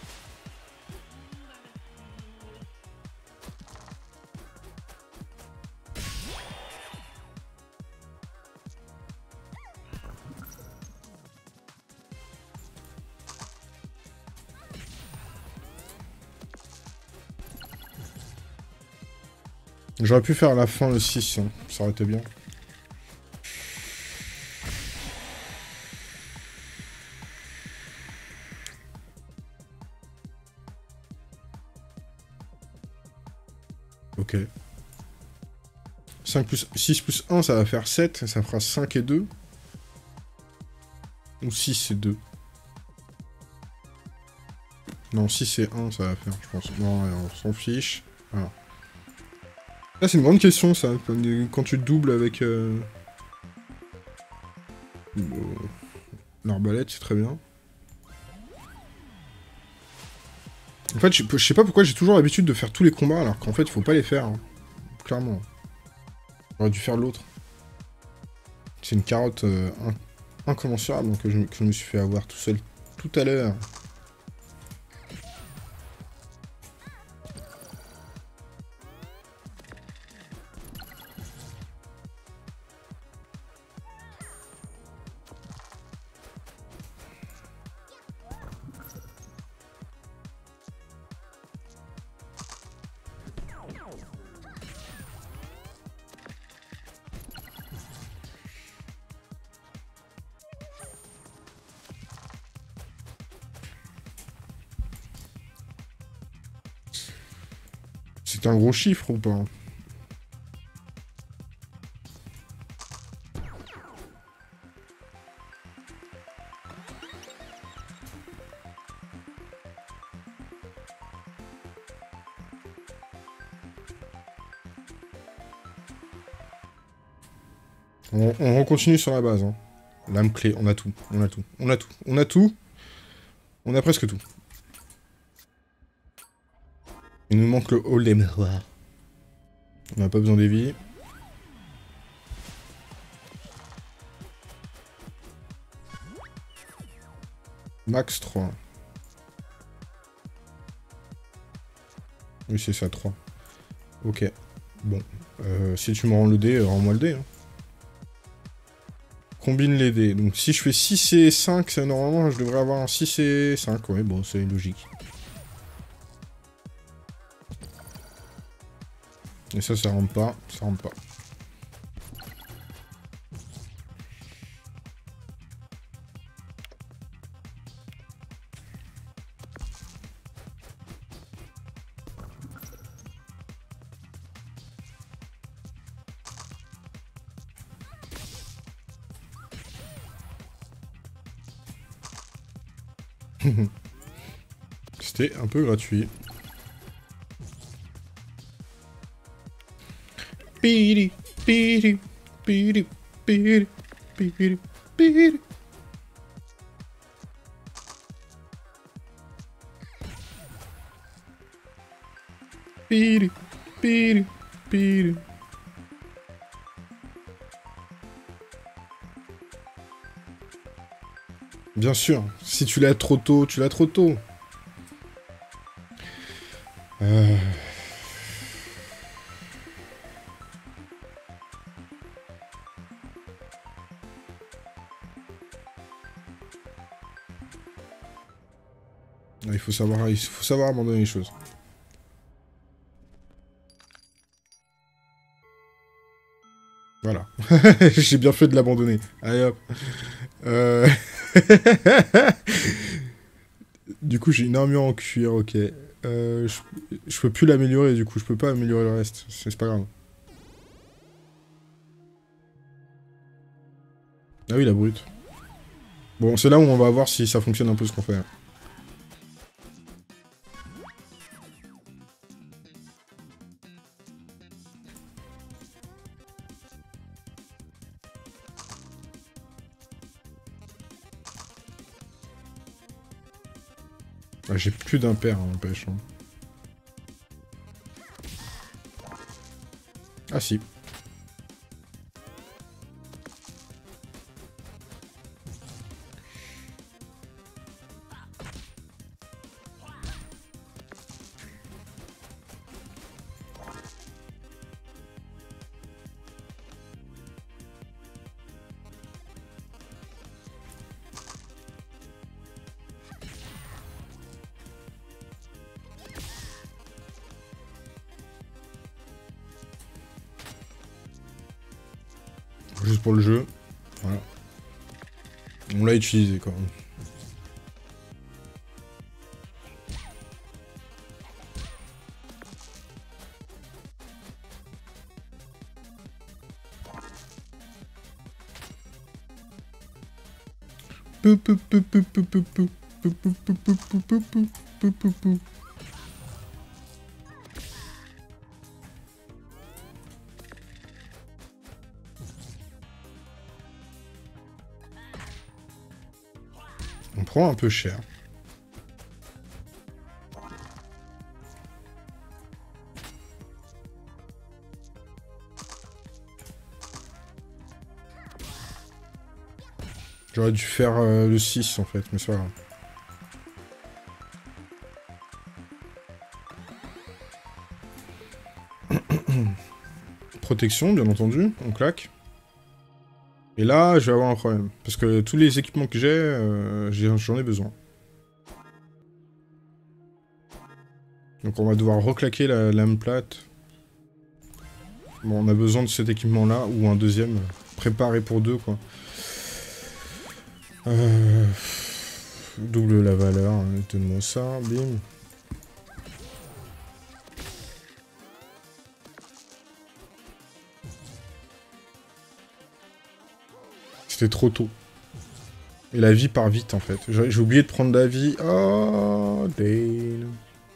J'aurais pu faire à la fin le 6. Hein. Ça aurait été bien. Ok. 5 plus... 6 plus 1, ça va faire 7. Ça fera 5 et 2. Ou 6 et 2. Non, 6 et 1, ça va faire, je pense. Non, on s'en fiche. Voilà. Là, c'est une grande question, ça. Quand tu doubles avec... l'arbalète, c'est très bien. En fait, je sais pas pourquoi j'ai toujours l'habitude de faire tous les combats, alors qu'en fait, il faut pas les faire. Hein. Clairement. J'aurais dû faire l'autre. C'est une carotte incommensurable que je me suis fait avoir tout seul tout à l'heure. C'est un gros chiffre ou pas? On continue sur la base. Hein. Lame clé, on a tout. On a tout. On a tout. On a tout. On a presque tout. Il nous manque le hall des miroirs. On n'a pas besoin des vies. Max 3. Oui, c'est ça, 3. Ok. Bon. Si tu me rends le dé, rends-moi le dé. Hein. Combine les dés. Donc si je fais 6 et 5, normalement je devrais avoir un 6 et 5. Ouais, bon, c'est logique. Et ça rentre pas. Ça rentre pas. C'était un peu gratuit. Piri, piri, piri, piri, piri, piri. Piri, piri, piri. Bien sûr, si tu l'as trop tôt, tu l'as trop tôt. Il faut savoir abandonner les choses. Voilà. J'ai bien fait de l'abandonner. Allez hop. Du coup, j'ai une armure en cuir, ok. Je peux plus l'améliorer, du coup, je peux pas améliorer le reste. C'est pas grave. Ah oui, la brute. Bon, c'est là où on va voir si ça fonctionne un peu ce qu'on fait. Ah, j'ai plus d'impair, hein, n'empêche. Hein. Ah si. Juste pour le jeu. Voilà. On l'a utilisé quand même. On prend un peu cher. J'aurais dû faire le 6 en fait, mais c'est pas grave. Protection, bien entendu, on claque. Et là, je vais avoir un problème. Parce que tous les équipements que j'ai, j'en ai besoin. Donc on va devoir reclaquer la lame plate. Bon, on a besoin de cet équipement-là, ou un deuxième, préparé pour deux, quoi. Double la valeur, hein, donne-moi ça, bim. C'était trop tôt. Et la vie part vite, en fait. J'ai oublié de prendre la vie. Oh, damn.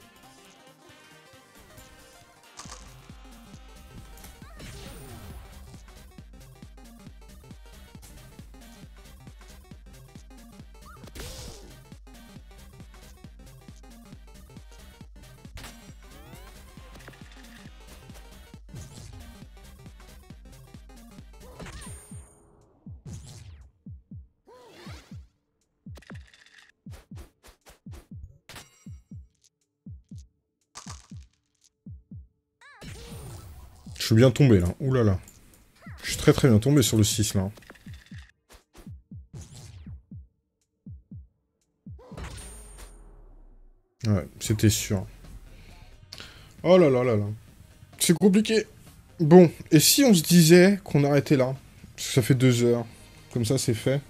Je suis bien tombé, là. Ouh là là. Je suis très très bien tombé sur le 6, là. Ouais, c'était sûr. Oh là là là là. C'est compliqué. Bon, et si on se disait qu'on arrêtait là? Parce que ça fait 2 heures. Comme ça, c'est fait.